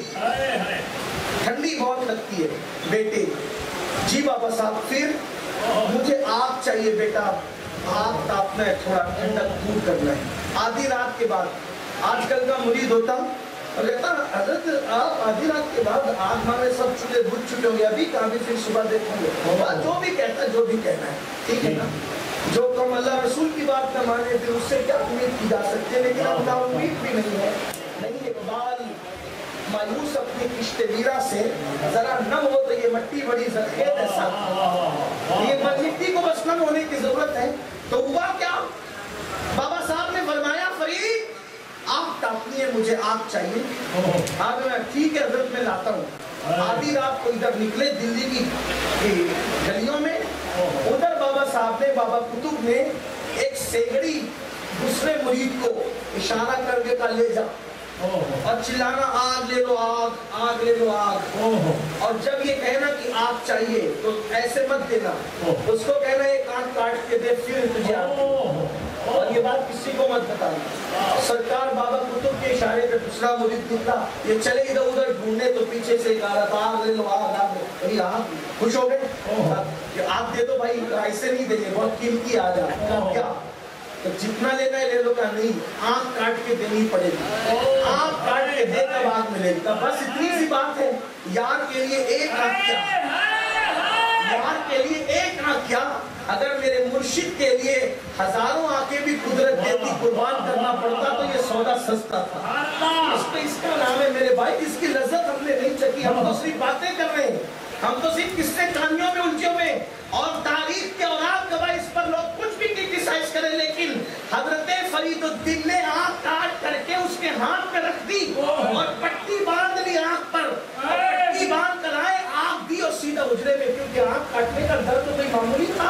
ٹھنڈی بہت لگتی ہے بیٹے، جی بابا صاحب، پھر مجھے آگ چاہیے بیٹا، آگ تاپنا ہے، تھوڑا ٹھنڈک دور کرنا ہے، آدھی رات کے بعد، آج کل کا مرید ہوتا اور کہتا حضرت آپ آدھی رات کے بعد آگ مانے سب چولہے بجھ چکے ہوں گے، ابھی کہاں بھی پھر صبح دیکھیں گے، جو بھی کہتا ہے جو بھی کہنا ہے، ٹھیک ہے نا، جو کم اللہ رسول کی بات نہ مانے پھر اس سے کیا امید کی جا سکتی ہے، لیکن اب نا امید بھی نہیں ہے، نہیں اقبال مایوس اپنی کشت ویرا سے، ذرا نم ہو تو یہ مٹی بڑی زرخیز ہے ساتھ، یہ مٹی کو بس نم ہونے کی ضرورت ہے، تو ہوا کیا، بابا صاحب نے فرمایا فرید آگ تاپنی ہے، مجھے آگ چاہیے، آگ میں ٹھیک ہے حضرت میں لاتا ہوں، آدھی رات کو ادھر نکلے دلی کی گلیوں میں، ادھر بابا صاحب نے، بابا قطب نے ایک سیگڑی دوسرے مرید کو اشارہ کر کے کہا لے جا، اور چلانا آگ لے لو آگ، آگ لے لو آگ، اور جب یہ کہنا کہ آگ چاہیے تو ایسے مت دینا، اس کو کہنا ایک آنکھ کاٹ کے دے پھر تجھے آگ، اور یہ بات کسی کو مت بتانا۔ سرکار بابا قطب کے اشارے پہ دوسرا مرید نکلا، یہ چلے ادھر ادھر ڈھونڈنے تو پیچھے سے کہا رہا تھا آگ لے لو آگ، آگ لے لو آگ، خوش ہو گئے، آگ دے دو بھائی، ایسے نہیں دیں گے، بہت قیمتی آگ ہے، کیا تو جتنا لینا ہے لے لو، کہا نہیں آنکھ کاٹ کے دینی پڑے گی، آنکھ کاٹ کے دے کر آگ ملے گی، بس اتنی سی بات ہے، یار کے لیے ایک آنکھ کیا، یار کے لیے ایک آنکھ کیا، اگر میرے مرشد کے لیے ہزاروں آنکھیں بھی قدرت دیتی، قربان کرنا پڑتا تو یہ سودا سستا تھا، اس پہ اس کا نام ہے میرے بھائی، اس کی لذت ہم نے نہیں چکی، ہم تو صرف باتیں کر رہے ہیں، ہم تو صرف قصے کہانیوں میں الجھے ہوئے، اور تاریخ کے اوراق گواہ اس پر لوگ کچھ بھی کرٹیسائز کریں، لیکن حضرت فرید الدین نے آنکھ کاٹ کر کے اس کے ہاتھ میں رکھ دی اور پٹی باندھ لی آنکھ پر، اور پٹی باندھ کر آئے، آنکھ دی اور سیدھا حجرے میں، کیونکہ آنکھ کاٹنے کا درد تو کوئی معمولی تھا،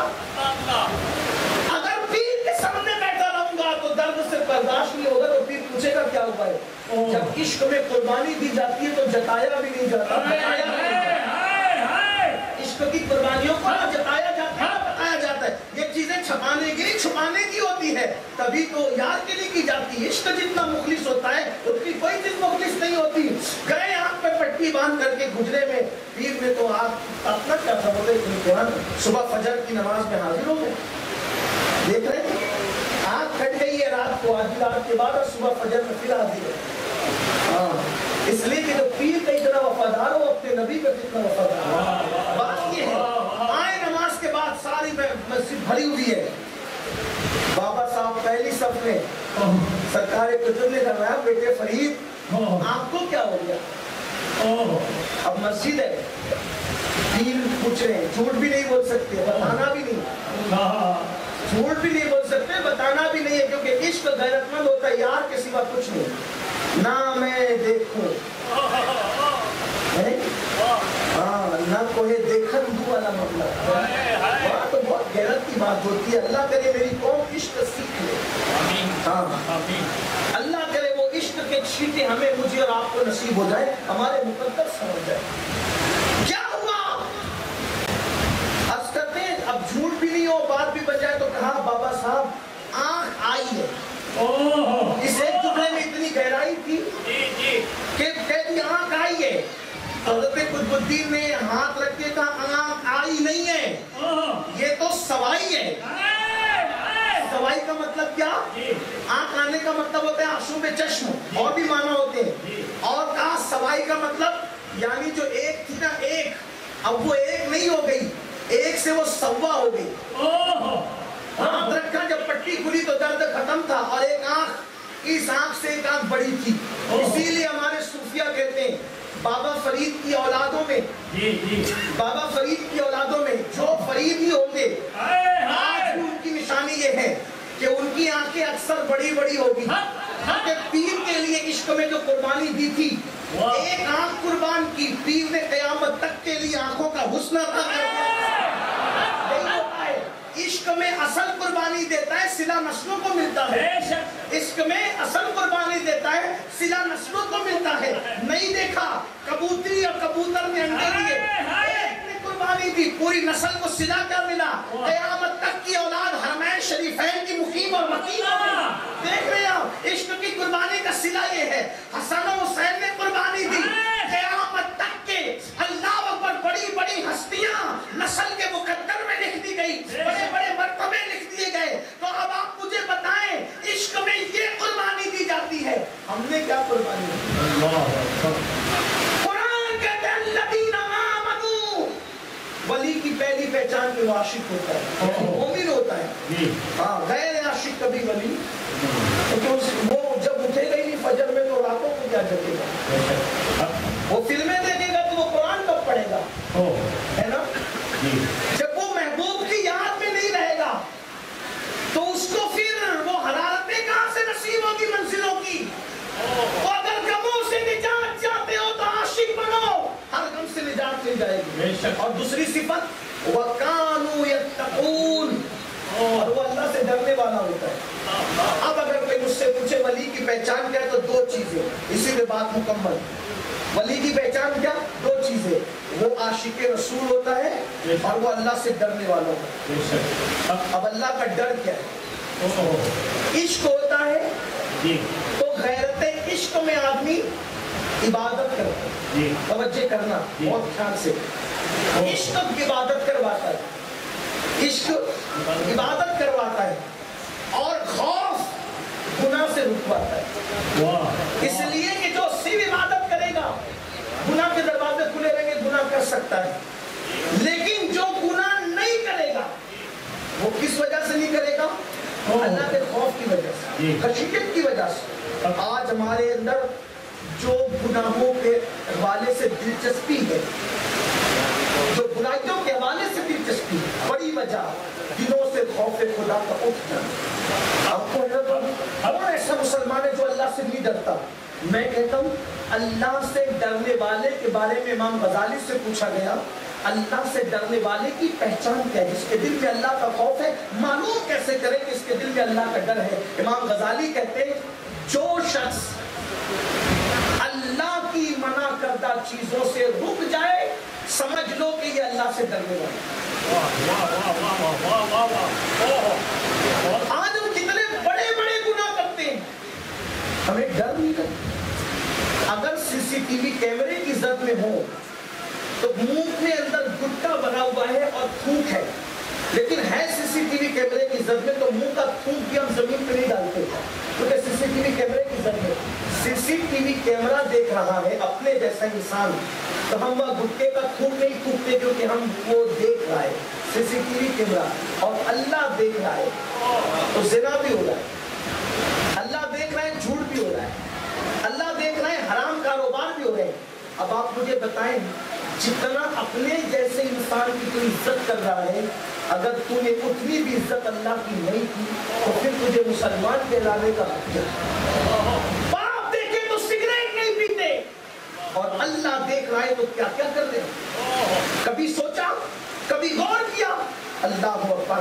اگر پیر کے سامنے بیٹھا رہوں گا تو درد سے برداشت نہیں ہوگا، تو پیر پوچھے گا کیا ہوا ہے، جب عشق میں قربانی دی جاتی ہے تو جتایا بھی نہیں جاتا، بتایا بھی نہیں جاتا، عشق کی قربانیوں کو نہ جتایا جاتا ہے نہ بتایا جاتا ہے، یہ چیزیں چھپانے کی نہیں چھپانے کی ہوتی ہے، تبھی تو یار کے لیے کی جاتی ہے، عشق جتنا مخلص ہوتا ہے اس کی کوئی چیز مخلص نہیں ہوتی، گئے آنکھ پہ پٹی باندھ کر کے گجرے میں، پیر میں تو آنکھ اپنا کیا تھا، بولے امتحان، صبح فجر کی نماز میں حاضر ہو گئے، دیکھ رہے ہیں آنکھ کھٹ گئی ہے رات کو، آدھی رات کے بعد اور صبح فجر میں پھر حاضر ہے، ہاں اس لیے کہ جو پیر کا اتنا وفادار ہو اپنے نبی کا کتنا وفادار ہو، بات یہ ہے، آئے نماز کے بعد ساری مسجد بھری ہوئی ہے، بابا صاحب پہلی صف میں، سرکار قطب نے فرمایا بیٹے فرید آپ کو کیا ہو گیا، اب مسجد ہے، پیر پوچھ رہے ہیں، جھوٹ بھی نہیں بول سکتے، بتانا بھی نہیں، جھوٹ بھی نہیں بول سکتے، بتانا بھی نہیں ہے، کیونکہ عشق غیرت مند ہوتا ہے، یار کے سوا کچھ نہیں، نہ میں دیکھوں، ہاں نہ کوئی بات ہوتی ہے. اللہ کرے میری قوم عشق سیکھ لے. ہاں اللہ کرے وہ عشق کے چھینٹے ہمیں مجھے اور آپ کو نصیب ہو جائے, ہمارے مقدس سمجھ جائے. کیا ہوا عرض کرتے ہیں, اب جھوٹ بھی نہیں ہو بات بھی بن جائے تو کہا بابا صاحب آنکھ آئی ہے. اس ایک ٹکڑے میں اتنی گہرائی تھی کہ کہتی آنکھ آئی ہے. حضرت قطب الدین نے ہاتھ رکھ کے کہا آنکھ آئی نہیں ہے, یہ تو سوائی ہے. سوائی کا مطلب کیا؟ آنکھ آنے کا مطلب ہوتا ہے آشوب چشم, اور بھی معنی ہوتے ہیں. اور کہا سوائی کا مطلب یعنی جو ایک تھی نا ایک, اب وہ ایک نہیں ہو گئی, ایک سے وہ سوا ہو گئی. ہاتھ رکھا جب پٹی کھلی تو درد ختم تھا, اور ایک آنکھ, اس آنکھ سے ایک آنکھ بڑی تھی. اسی لیے ہمارے صوفیہ کہتے ہیں بابا فرید کی اولادوں میں بابا فرید کی اولادوں میں جو فرید ہی ہوں گے آج بھی ان کی نشانی یہ ہے کہ ان کی آنکھیں اکثر بڑی بڑی ہوگی, کیونکہ پیر کے لیے عشق میں جو قربانی دی تھی, ایک آنکھ قربان کی, پیر نے قیامت تک کے لیے آنکھوں کا حسن عطا کر دیا. عشق میں اصل قربانی دیتا ہے, صلہ نسلوں کو ملتا ہے. عشق میں اصل قربانی دیتا ہے, صلہ نسلوں کو ملتا ہے. نہیں دیکھا کبوتری اور کبوتر نے انڈے دیے, ایک نے قربانی دی, پوری نسل کو صلہ کیا ملا, قیامت تک کی اولاد حرمین شریفین کی مقیم اور مقیم ہو گئی. دیکھ رہے ہیں عشق کی قربانی کا صلہ یہ ہے. حسن و حسین نے قربانی دی, قیامت تک کے اللہ اکبر بڑی بڑی ہستیاں نسل کے مقدر میں لکھ دی گئی, بڑے بڑے مرتبے لکھ دیے گئے. تو اب آپ مجھے بتائیں عشق میں یہ قربانی دی جاتی ہے, ہم نے کیا قربانی دی؟ قرآن کہتے ہیں الذین آمنوا, ولی کی پہلی پہچان کے وہ عاشق ہوتا ہے, مومن ہوتا ہے. ہاں غیر عاشق کبھی ولی, وہ جب اٹھے گا ہی نہیں فجر میں تو راتوں کو کیا جگے گا, وہ فلمیں دیکھے گا تو وہ قرآن کب پڑھے گا, ہے نا. جب وہ محبوب کی یاد میں نہیں رہے گا تو اس کو پھر وہ حرارتیں کہاں سے نصیب ہوگی منزلوں کی. تو اگر غموں سے نجات چاہتے ہو تو عاشق بنو, ہر غم سے نجات مل جائے گی. اور دوسری صفت وَكَانُوا يَتَّقُونَ, اور وہ اللہ سے ڈرنے والا ہوتا ہے. اب اگر کوئی مجھ سے پوچھے ولی کی پہچان کیا ہے تو دو چیزیں, اسی میں بات مکمل. ولی کی پہچان کیا؟ دو چیزیں, وہ عاشق رسول ہوتا ہے اور وہ اللہ سے ڈرنے والا ہوتا ہے. اب اللہ کا ڈر کیا ہے؟ عشق ہوتا ہے تو غیرت عشق میں آدمی عبادت کرتا ہے. توجہ کرنا بہت خیال سے, عشق عبادت کرواتا ہے, عشق عبادت کرواتا ہے, اور خوف گناہ سے رکواتا ہے. اس لیے کہ جو صرف عبادت کرے گا گناہ کے دروازے کھلے رہیں گے, گناہ کر سکتا ہے. لیکن جو گناہ نہیں کرے گا وہ کس وجہ سے نہیں کرے گا؟ اللہ کے خوف کی وجہ سے, خشیت کی وجہ سے. آج ہمارے اندر جو گناہوں کے حوالے سے دلچسپی ہے, جو برائیوں کے حوالے سے دلچسپی, بڑی وجہ دلوں سے خوف خدا کا اٹھ جانا. آپ کو کون ایسا مسلمان ہے جو اللہ سے نہیں ڈرتا؟ میں کہتا ہوں اللہ سے ڈرنے والے کے بارے میں امام غزالی سے پوچھا گیا, اللہ سے ڈرنے والے کی پہچان کیا ہے, جس کے دل میں اللہ کا خوف ہے معلوم کیسے کرے کہ اس کے دل میں اللہ کا ڈر ہے؟ امام غزالی کہتے ہیں جو شخص اللہ کی منع کردہ چیزوں سے رک جائے سمجھ لو کہ یہ اللہ سے ڈرنے والا. آج ہم کتنے بڑے بڑے گناہ کرتے ہیں, ہمیں ڈر نہیں کرتا. اگر سی سی ٹی وی کیمرے کی زد میں ہو تو منہ میں اندر گٹا بنا ہوا ہے اور تھوک ہے, لیکن ہے سی سی ٹی وی کیمرے کی زد میں تو منہ کا تھوک بھی ہم زمین پہ نہیں ڈالتے, کیونکہ سی سی ٹی وی کیمرے کی زد میں. سی سی ٹی وی کیمرہ دیکھ رہا ہے اپنے جیسا انسان, تو ہم وہ گٹے کا تھوک نہیں تھوکتے کیونکہ ہم وہ دیکھ رہا ہے سی سی ٹی وی کیمرہ, اور اللہ دیکھ رہا ہے تو زنا بھی ہو رہا ہے, اللہ دیکھ رہا ہے جھوٹ بھی ہو رہا ہے, اللہ دیکھ رہا ہے حرام کاروبار بھی ہو رہے ہیں. اب آپ مجھے بتائیں جتنا اپنے جیسے انسان کی تو عزت کر رہا ہے, اگر تو نے اتنی بھی عزت اللہ کی نہیں کی تو پھر تجھے مسلمان کہلانے کا باپ دیکھے تو سگریٹ نہیں پیتے, اور اللہ دیکھ رہا ہے تو کیا کیا کر رہے ہیں؟ کبھی سوچا, کبھی غور کیا؟ اللہ اکبر.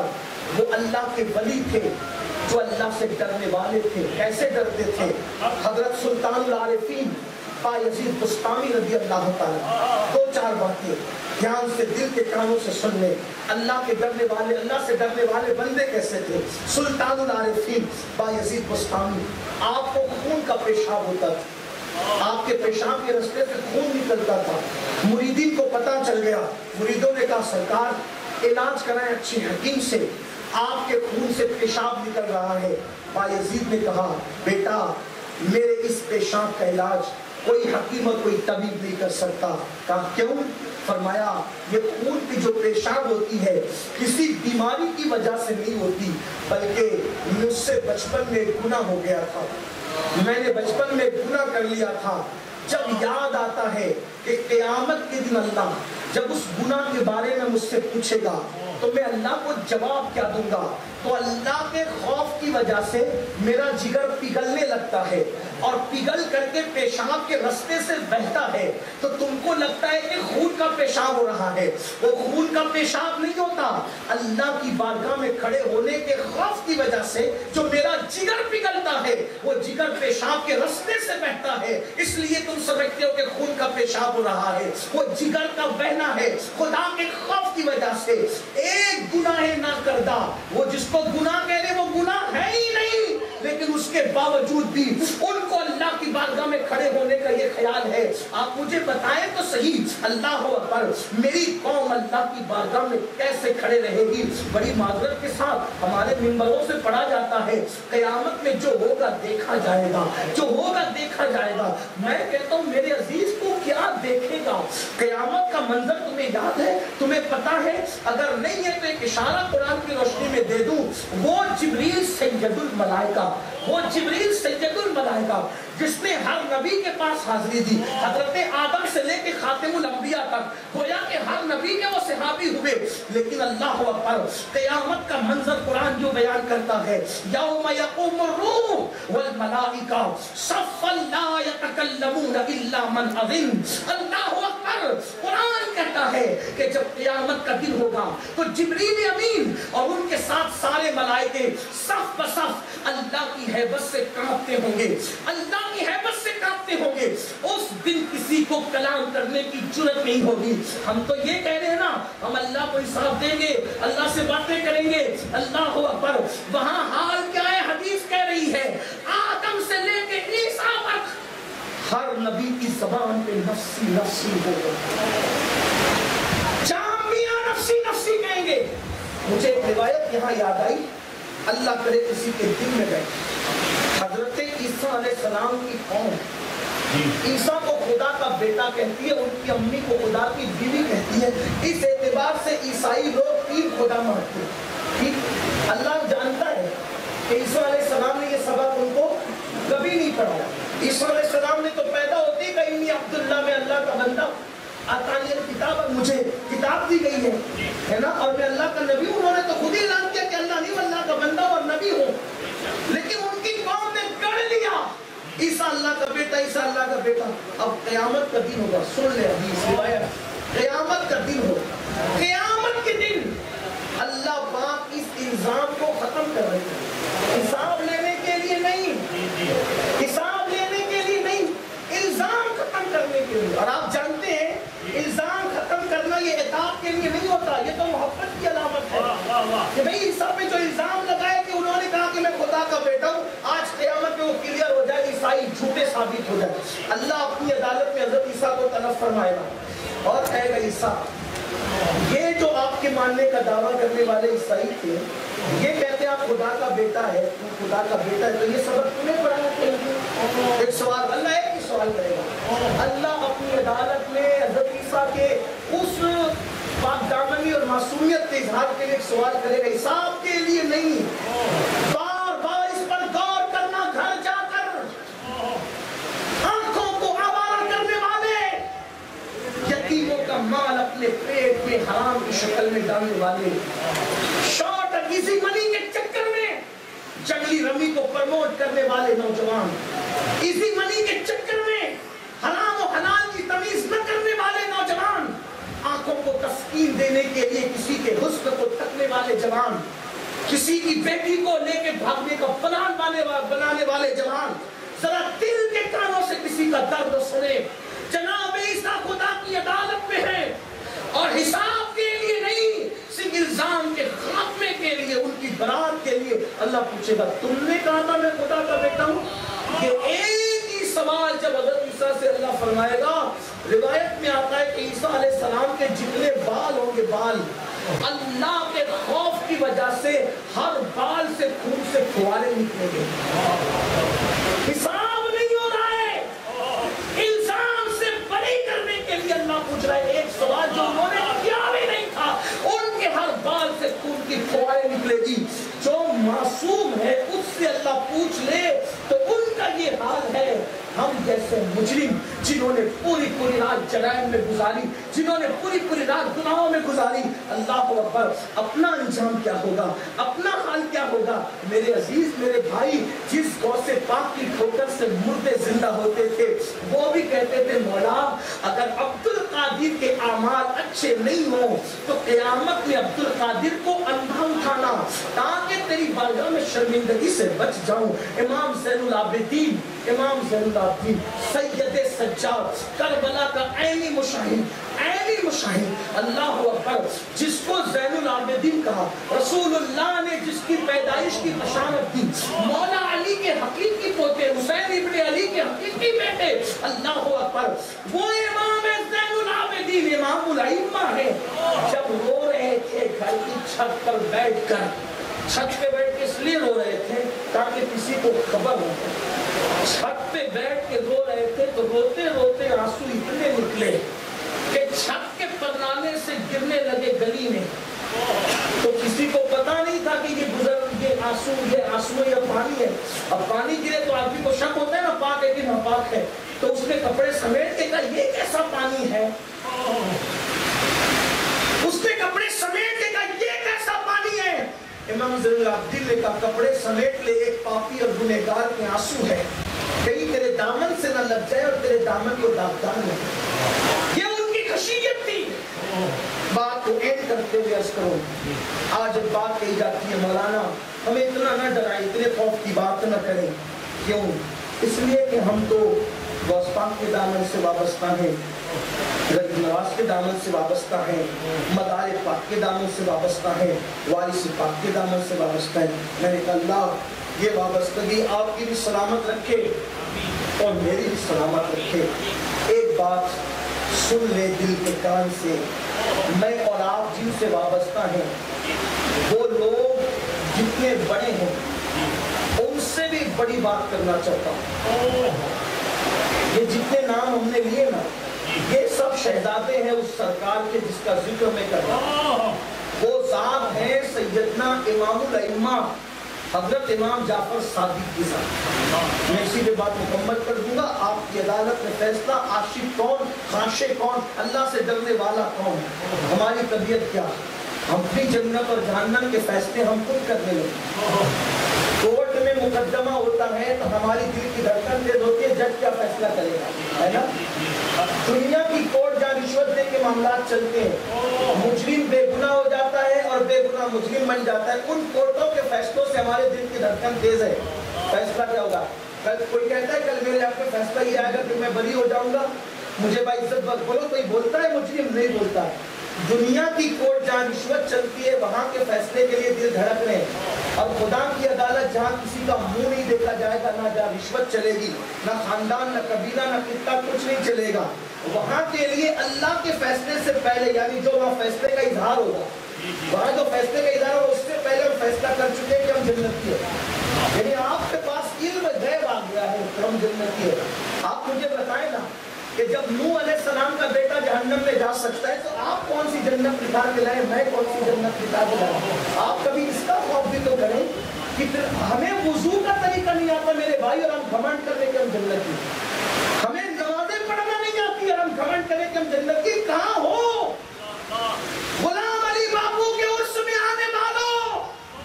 وہ اللہ کے ولی تھے جو اللہ سے ڈرنے والے تھے. کیسے ڈرتے تھے؟ حضرت سلطان العارفین بایزید بسطامی رضی اللہ تعالیٰ دو چار باتیں دھیان سے دل کے کانوں سے سن لیں. اللہ کے ڈرنے والے اللہ سے ڈرنے والے بندے کیسے تھے؟ سلطان العارفین بایزید بسطامی، آپ کو خون کا پیشاب ہوتا تھا، آپ کے پیشاب کے رستے سے خون نکلتا تھا. مریدین کو پتہ چل گیا، مریدوں نے کہا سرکار علاج کرائیں اچھی حکیم سے، آپ کے خون سے پیشاب نکل رہا ہے. بایزید نے کہا بیٹا میرے اس پیشاب کا علاج کوئی حکیم اور کوئی طبیب نہیں کر سکتا. کہا کیوں؟ فرمایا یہ خون کی جو پیشاب ہوتی ہے کسی بیماری کی وجہ سے نہیں ہوتی، بلکہ مجھ سے بچپن میں گناہ ہو گیا تھا، میں نے بچپن میں گناہ کر لیا تھا. جب یاد آتا ہے کہ قیامت کے دن اللہ جب اس گناہ کے بارے میں مجھ سے پوچھے گا تو میں اللہ کو جواب کیا دوں گا؟ تو اللہ کے خوف کی وجہ سے میرا جگر پگھلنے لگتا ہے اور پگھل کر کے پیشاب کے رستے سے بہتا ہے. تو تم کو لگتا ہے کہ خون کا پیشاب ہو رہا ہے، وہ خون کا پیشاب نہیں ہوتا، اللہ کی بارگاہ میں کھڑے ہونے کے خوف کی وجہ سے جو میرا جگر پگھلتا ہے وہ جگر پیشاب کے رستے سے بہتا ہے. اس لیے تم سمجھتے ہو کہ خون کا پیشاب ہو رہا ہے، وہ جگر کا بہنا ہے خدا کے خوف کی وجہ سے. ایک گناہ نہ کردہ، وہ جس کو گناہ کہہ رہے وہ گناہ ہے ہی نہیں، لیکن اس کے باوجود بھی ان کو اللہ کی بارگاہ میں کھڑے ہونے کا یہ خیال ہے. آپ مجھے بتائیں تو صحیح، اللہ اکبر، میری قوم اللہ کی بارگاہ میں کیسے کھڑے رہے گی؟ بڑی معذرت کے ساتھ ہمارے منبروں سے پڑھا جاتا ہے قیامت میں جو ہوگا دیکھا جائے گا، جو ہوگا دیکھا جائے گا. میں کہتا ہوں میرے عزیز کو کیا دیکھے گا؟ قیامت کا منظر تمہیں یاد ہے؟ تمہیں پتا ہے؟ اگر نہیں ہے تو ایک اشارہ قرآن کی روشنی میں دے دوں. وہ جبریل سید الملائکہ، وہ جبریل سید الملائکہ جس نے ہر نبی کے پاس حاضری دی، حضرت آدم سے لے کے خاتم الانبیاء تک، گویا کہ ہر نبی کے وہ صحابی ہوئے. لیکن اللہ اکبر، قیامت کا منظر قرآن جو بیان کرتا ہے، یوم یقوم الروح والملائکہ صفا لا یتکلمون الا من اذن. اللہ اکبر، قرآن کہتا ہے کہ جب قیامت کا دن ہوگا تو جبریل امین اور ان کے ساتھ سارے ملائکے صف بصف اللہ کی ہیبت سے کانپتے ہوں گے، اللہ کی ہیبت سے کانپتے ہوں گے. اس دن کسی کو کلام کرنے کی جرأت نہیں ہوگی. ہم تو یہ کہہ رہے ہیں نا ہم اللہ کو حساب دیں گے، اللہ سے باتیں کریں گے. اللہ اکبر، وہاں حال کیا ہے؟ حدیث کہہ رہی ہے آدم سے لے کے عیسیٰ تک ہر نبی کی زبان پہ نفسی نفسی ہوگا، جامعہ نفسی نفسی کہیں گے. مجھے ایک روایت یہاں یاد آئی، اللہ کرے کسی کے دل میں بیٹھے. حضرت عیسیٰ علیہ السلام کی قوم عیسیٰ کو خدا کا بیٹا کہتی ہے، ان کی امی کو خدا کی بیوی کہتی ہے. اس اعتبار سے عیسائی لوگ تین خدا مانتے ہیں. اللہ جانتا ہے کہ عیسیٰ علیہ السلام نے یہ سبق ان کو کبھی نہیں پڑھایا. عیسیٰ علیہ السلام نے تو پیدا ہوتی کہ انی عبداللہ، میں اللہ کا بندہ، آتانی کتاب، مجھے کتاب دی گئی ہے ہے نا، اور میں اللہ کا نبی ہوں. انہوں نے تو خود ہی اعلان کیا کہ اللہ نہیں، اللہ کا بندہ اور نبی ہوں. لیکن ان کی قوم نے گڑھ لیا عیسیٰ اللہ کا بیٹا، عیسیٰ اللہ کا بیٹا. اب قیامت کا دن ہوگا، سن لے حدیث روایت، قیامت کا دن ہوگا. قیامت کے دن اللہ پاک اس الزام کو ختم کر رہے ہیں. حساب لینے کے لیے نہیں، حساب لینے کے لیے نہیں، الزام ختم کرنے کے لیے. اور آپ جانتے ہیں الزام ختم کرنا یہ عتاب کے لیے نہیں ہوتا، یہ تو محبت کی علامت ہے کہ بھئی عیسیٰ پہ جو الزام لگائے کہ انہوں نے کہا کہ میں خدا کا بیٹا ہوں، آج قیامت میں وہ کلیئر ہو جائے، عیسائی جھوٹے ثابت ہو جائے. اللہ اپنی عدالت میں حضرت عیسیٰ کو طلب فرمائے گا اور کہے گا عیسیٰ، یہ جو آپ کے ماننے کا دعویٰ کرنے والے عیسائی تھے، یہ کہتے ہیں آپ خدا کا بیٹا ہے، تو خدا کا بیٹا ہے، تو یہ سبق تمہیں پڑھانا چاہیے. ایک سوال، اللہ ایک ہی سوال کرے گا. اللہ اپنی عدالت میں حضرت عیسیٰ کے اس پاک دامنی اور معصومیت کے اظہار کے لیے ایک سوال کرے گا، حساب کے لیے نہیں. بار بار اس پر غور کرنا، گھر جا کر آنکھوں کو آوارہ کرنے والے، یتیموں کا مال اپنے پیٹ میں حرام کی شکل میں ڈالنے والے، شارٹ اور ایزی منی کے چکر میں جنگلی رمی کو پرموٹ کرنے والے نوجوان، ایزی منی کے چکر میں حرام و حلال کی تمیز نہ کرنے والے نوجوان، آنکھوں کو تسکین دینے کے لیے کسی کے حسن کو تکنے والے جوان، کسی کی بیٹی کو لے کے بھاگنے کا پلان بنانے والے جوان ذرا دل کے کانوں سے کسی کا درد سنے. جناب عیسیٰ خدا کی عدالت میں ہے اور حساب کے لیے نہیں, صرف الزام کے خاتمے کے لیے, ان کی برات کے لیے. اللہ پوچھے گا تم نے کہا تھا میں خدا کا بیٹا ہوں؟ یہ ایک ہی سوال جب حضرت عیسیٰ سے اللہ فرمائے گا. روایت میں آتا ہے کہ عیسیٰ علیہ السلام کے جتنے بال ہوں گے, بال, اللہ کے خوف کی وجہ سے ہر بال سے خون سے فوارے نکلیں گے. حساب نہیں ہو رہا ہے, الزام سے بری کرنے کے لیے اللہ پوچھ رہا ہے. ایک سوال جو انہوں نے کیا بھی نہیں تھا, ان کے ہر بال سے خون کی فوارے نکلے گی. جو معصوم ہے اس سے اللہ پوچھ لے تو ان کا یہ حال ہے. ہم جیسے مجرم جنہوں نے پوری پوری رات جرائم میں گزاری, جنہوں نے پوری پوری رات گناہوں میں گزاری, اللہ اکبر, اپنا انجام کیا ہوگا, اپنا حال کیا ہوگا. میرے عزیز, میرے بھائی, جس غوث پاک کی ٹھوکر سے مردے زندہ ہوتے تھے وہ بھی کہتے تھے مولا اگر عبد القادر کے اعمال اچھے نہیں ہوں تو قیامت میں عبد القادر کو اندھا اٹھانا تاکہ تیری بارگاہ میں شرمندگی سے بچ جاؤں. امام زین العابدین, امام زین العابدین سید سجاد, کربلا کا عینی مشاہد, عینی مشاہد, اللہ اکبر, جس کو زین العابدین کہا, رسول اللہ نے جس کی پیدائش کی بشارت دی, مولا علی کے حقیقی پوتے, حسین ابن علی کے حقیقی بیٹے, اللہ اکبر, وہ امام زین العابدین, امام الائمہ ہے. جب رو رہے تھے گھر کی چھت پر بیٹھ کر, چھت پہ بیٹھ کے اس لیے رو رہے تھے تاکہ کسی کو خبر ہو. چھت پہ بیٹھ کے رو رہے تھے تو روتے روتے آنسو اتنے نکلے کہ چھت کے پرنانے سے گرنے لگے گلی میں. تو کسی کو پتا نہیں تھا کہ یہ گزر, یہ آنسو, یہ آنسو یا پانی ہے. اب پانی گرے تو آدمی کو شک ہوتا ہے نا, پاک ہے کہ ناپاک ہے. تو اس نے کپڑے سمیٹ کے کہا یہ کیسا پانی ہے, اس نے کپڑے سمیٹ کے کہا یہ کیسا پانی ہے. امام زین العابدین نے کہا کپڑے سمیٹ لے, ایک پاپی اور گنہگار کے آنسو ہے, کہیں تیرے دامن سے نہ لگ جائے اور تیرے دامن کو داغدار نہ. یہ ان کی خشیت تھی. بات کو اینڈ کرتے ہوئے عرض کروں, آج بات کہی جاتی ہے مولانا ہمیں اتنا نہ ڈرائیں, اتنے خوف کی بات نہ کریں. کیوں؟ اس لیے کہ ہم تو غوث پاک کے دامن سے وابستہ ہیں, غریب نواز کے دامن سے وابستہ ہیں, مدار پاک کے دامن سے وابستہ ہیں, وارث پاک کے دامن سے وابستہ ہیں. میں نے کہا اللہ یہ وابستگی آپ کی بھی سلامت رکھے اور میری بھی سلامت رکھے. ایک بات سن لے دل کے کان سے, میں اور آپ جن سے وابستہ ہیں وہ لوگ جتنے بڑے ہیں ان سے بھی بڑی بات کرنا چاہتا ہوں. یہ جتنے نام ہم نے لیے نا یہ سب شہزادے ہیں اس سرکار کے جس کا ذکر میں کر رہا ہوں. وہ ذات ہیں سیدنا امام الائمہ حضرت امام جعفر صادق کی ذات. میں اسی پہ بات مکمل کر دوں گا. آپ کی عدالت میں فیصلہ عاشق کون, خاشع کون, اللہ سے ڈرنے والا کون, ہماری طبیعت کیا, ہم اپنی جنت اور جہنم کے فیصلے ہم خود کرنے لگے. کورٹ میں مقدمہ ہوتا ہے تو ہماری دل کی دھڑکن تیز ہوتی ہے, جج کیا فیصلہ کرے گا, ہے نا. دنیا کی کورٹ جہاں رشوت دے کے معاملات چلتے ہیں, مجرم بے گناہ ہو جاتا ہے اور بے گناہ مجرم بن جاتا ہے, ان کورٹوں کے فیصلوں سے ہمارے دل کی دھڑکن تیز ہے. فیصلہ کیا ہوگا؟ کل کوئی کہتا ہے کل میرے آپ کا فیصلہ یہ آئے گا کہ میں بری ہو جاؤں گا, مجھے بھائی عزت بات بولو. کوئی بولتا ہے مجرم نہیں بولتا. دنیا کی کورٹ جہاں رشوت چلتی ہے وہاں کے فیصلے کے لیے دل دھڑک رہے ہیں, اور خدا کی عدالت جہاں کسی کا منہ نہیں دیکھا جائے گا, نہ جہاں رشوت چلے گی, نہ خاندان, نہ قبیلہ, نہ خطہ, کچھ نہیں چلے گا, وہاں کے لیے اللہ کے فیصلے سے پہلے, یعنی جو وہاں فیصلے کا اظہار ہوگا, وہاں جو فیصلے کا اظہار ہوگا اس سے پہلے ہم فیصلہ کر چکے ہیں کہ ہم جنتی ہیں. یعنی آپ کے پاس علم غیب آ گیا ہے کہ ہم جنتی ہیں. آپ مجھے بتائیں نا کہ جب نوح علیہ السلام کا بیٹا جہنم میں جا سکتا ہے تو آپ کون سی جنت نکال کے لائے, میں کون سی جنت نکال کے لائے. آپ کبھی اس کا خوف بھی تو کریں کہ ہمیں وضو کا طریقہ نہیں آتا میرے بھائی اور ہم گھمنڈ کرنے کے ہم جنتی, ہمیں نمازیں پڑھنا نہیں آتی اور ہم گھمنڈ کرنے کے ہم جنتی. کہاں ہو غلام علی بابو کے عرس میں آنے والوں,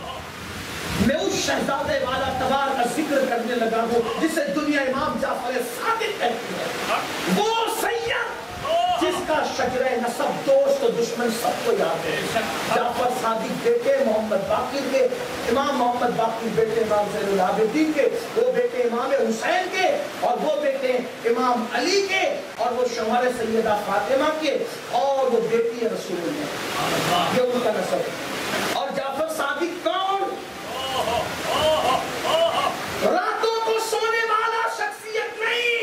میں اس شہزادے والا تبار کا ذکر کرنے لگا ہوں جسے دنیا امام جعفر صادق کہتی ہے. وہ سید جس کا शजरे नसब, दोस्त दुश्मन सबको याद है। जाफर सादिक बेटे मोहम्मद बाकिर के, इमाम मोहम्मद बाकिर बेटे इमाम ज़ैनुल आबिदीन के, वो बेटे इमाम हुसैन के, और वो बेटे इमाम अली के, और वो शौहर सैयदा फातिमा के, और वो बेटी रसूलुल्लाह, ये उनका नसब है। और जाफर सादिक कौन? रातों को सोने वाला शख्सियत नहीं।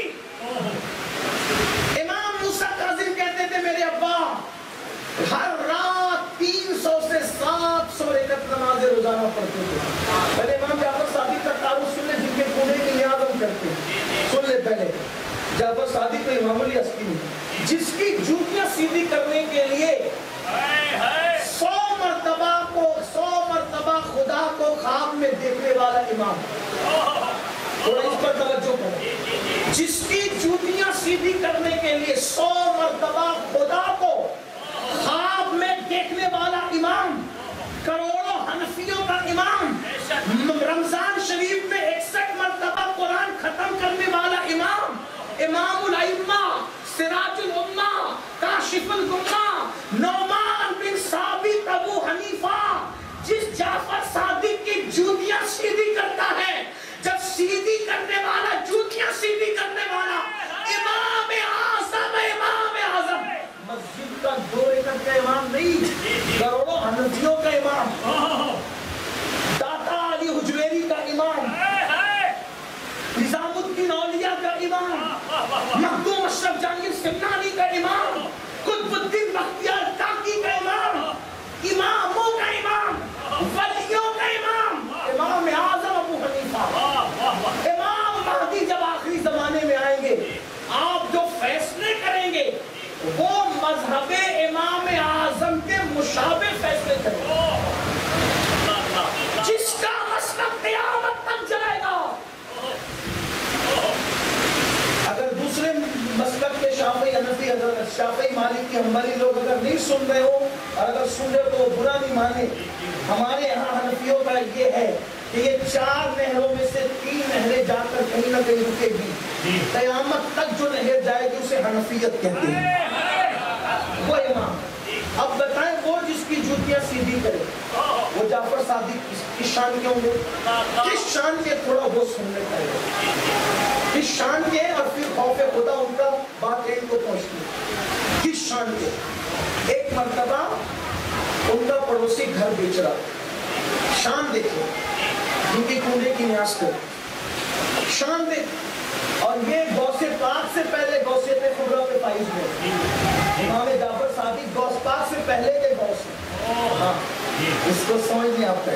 इमाम मूसा काज़िम कहते थे मेरे अब्बा हर रात तीन सौ से सात सौ रकात नमाज़ रोजाना पढ़ते थे। पहले इमाम जाफर सादिक का तारुफ सुन ले, जिनके कूड़े की याद हम करते हैं, सुन ले पहले। जाफर सादिक तो इमामुल हस्ती है, जिसकी जूतियां सीधी करने के लिए सौ मर्तबा को सौ मर्तबा खुदा को ख्वाब में देखने वाला इमाम। थोड़ा इस पर तवज्जो करो। जिसकी जूतियां सीधी करने के लिए सौ मर्तबा खुदा को ख्वाब में देखने वाला इमाम, करोड़ों हनफियों का इमाम, रमजान शरीफ में इकसठ मर्तबा कुरान खत्म करने वाला इमाम, इमामुल अइम्मा, सिराजुल उम्मा, काशिफुल गुम्मा, नौमान बिन साबित अबू हनीफा, जिस जाफर सादिक की जूतियां सीधी करता है, जब सीधी करने वाला जूतियां सीधी करने वाला इमाम आज़म, इमाम आज़म, मस्जिद का दो एकड़ का इमाम नहीं, करोड़ों हनफियों का इमाम, दाता अली हुजवेरी का इमाम, निजामुद्दीन औलिया का इमाम, मखदूम अशरफ जहांगीर सिमनानी का इमाम, कुतुबुद्दीन बख्तियार काकी का इमाम, इमामों का इमाम, वलियों का इमाम, इमाम आज़म अबू हनीफा, इमाम महदी जब आखिरी जमाने में आएंगे, आप जो फैसले करेंगे वो मजहबे इमाम आज़म के मुशाबे फैसले करेंगे, जिसका मसलब क़यामत तक जाएगा। अगर दूसरे मसलब के शाफी, हनफी, शाफी, मालिकी, हम्बली लोग अगर नहीं सुन रहे हो, और अगर सुन रहे हो तो वो बुरा नहीं माने। हमारे यहाँ हनफियों का ये है कि ये चार नहरों में से तीन नहरें जाकर कहीं ना कहीं रुकेगी, क़यामत तक जो नहर जाएगी उसे हनफियत कहते हैं, वो इमाम। अब बताएं वो जिसकी जूतियां सीधी करे, वो जाफर सादिक किस शान के होंगे? किस शान के? थोड़ा वो सुनने का किस शान के, और फिर खौफे खुदा उनका बात इनको पहुंचती है किस शान के। एक मर्तबा उनका पड़ोसी घर बेच रहा, शान देखो, उनकी कूड़े की न्यास करो, शान देख। और ये गौसे पाक से पहले गौसे पे खुबरा पे फाइज में, इमाम जाफर सादिक गौस पाक से पहले के गौस। हाँ, इसको समझ नहीं आता है।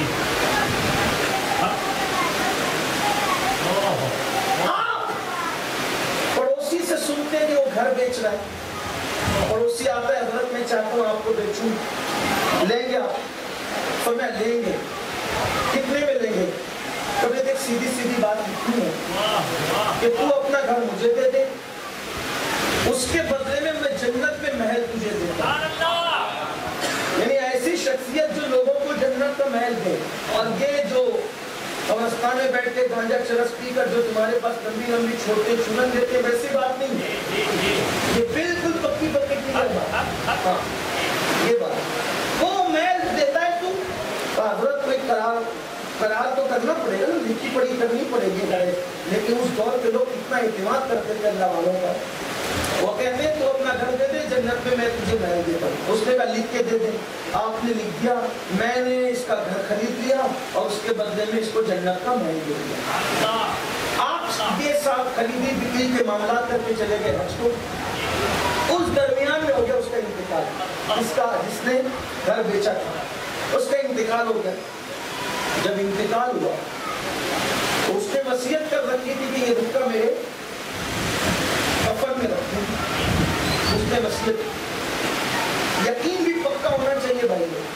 पड़ोसी से सुनते कि वो घर बेच रहा है, पड़ोसी आता है, हजरत मैं चाहता हूँ आपको बेचूं, लेंगे आप? तो मैं लेंगे, कितने में लेंगे? कभी देख सीधी सीधी बात लिखी है कि तू अपना घर मुझे दे दे, उसके बदले में मैं जन्नत में महल तुझे देता। यानी ऐसी शख्सियत जो लोगों को जन्नत का महल दे। और ये जो कब्रिस्तान में बैठ के गांजा चरस पी कर जो तुम्हारे पास लंबी लंबी छोटे चुनन देते, वैसी बात नहीं है, ये बिल्कुल पक्की पक्की की बात। हाँ, ये बात वो महल देता है तू, हजरत में करार करार तो करना पड़ेगा, लिखी पढ़ी करनी पड़ेगी, लेकिन उस दौर के लोग इतना इत्मीनान करते थे अल्लाह वालों का, वो कहते हैं तो अपना घर दे दे, जन्नत में मैं तुझे महल देता हूँ। उसने कहा लिख के दे दे, आपने लिख दिया, मैंने इसका घर खरीद लिया और उसके बदले में इसको जन्नत का महल दे दिया। आप ये साथ खरीदी बिक्री के मामला करके चले गए हज को, उस दरमियान में हो गया उसका इंतकाल, इसका जिसने घर बेचा था उसका इंतकाल हो गया। जब इंतकाल हुआ तो उसने वसीयत कर रखी थी कि ये रुका मेरे कफन में रखूं, उसने वसीयत। यकीन भी पक्का होना चाहिए भाई लोग,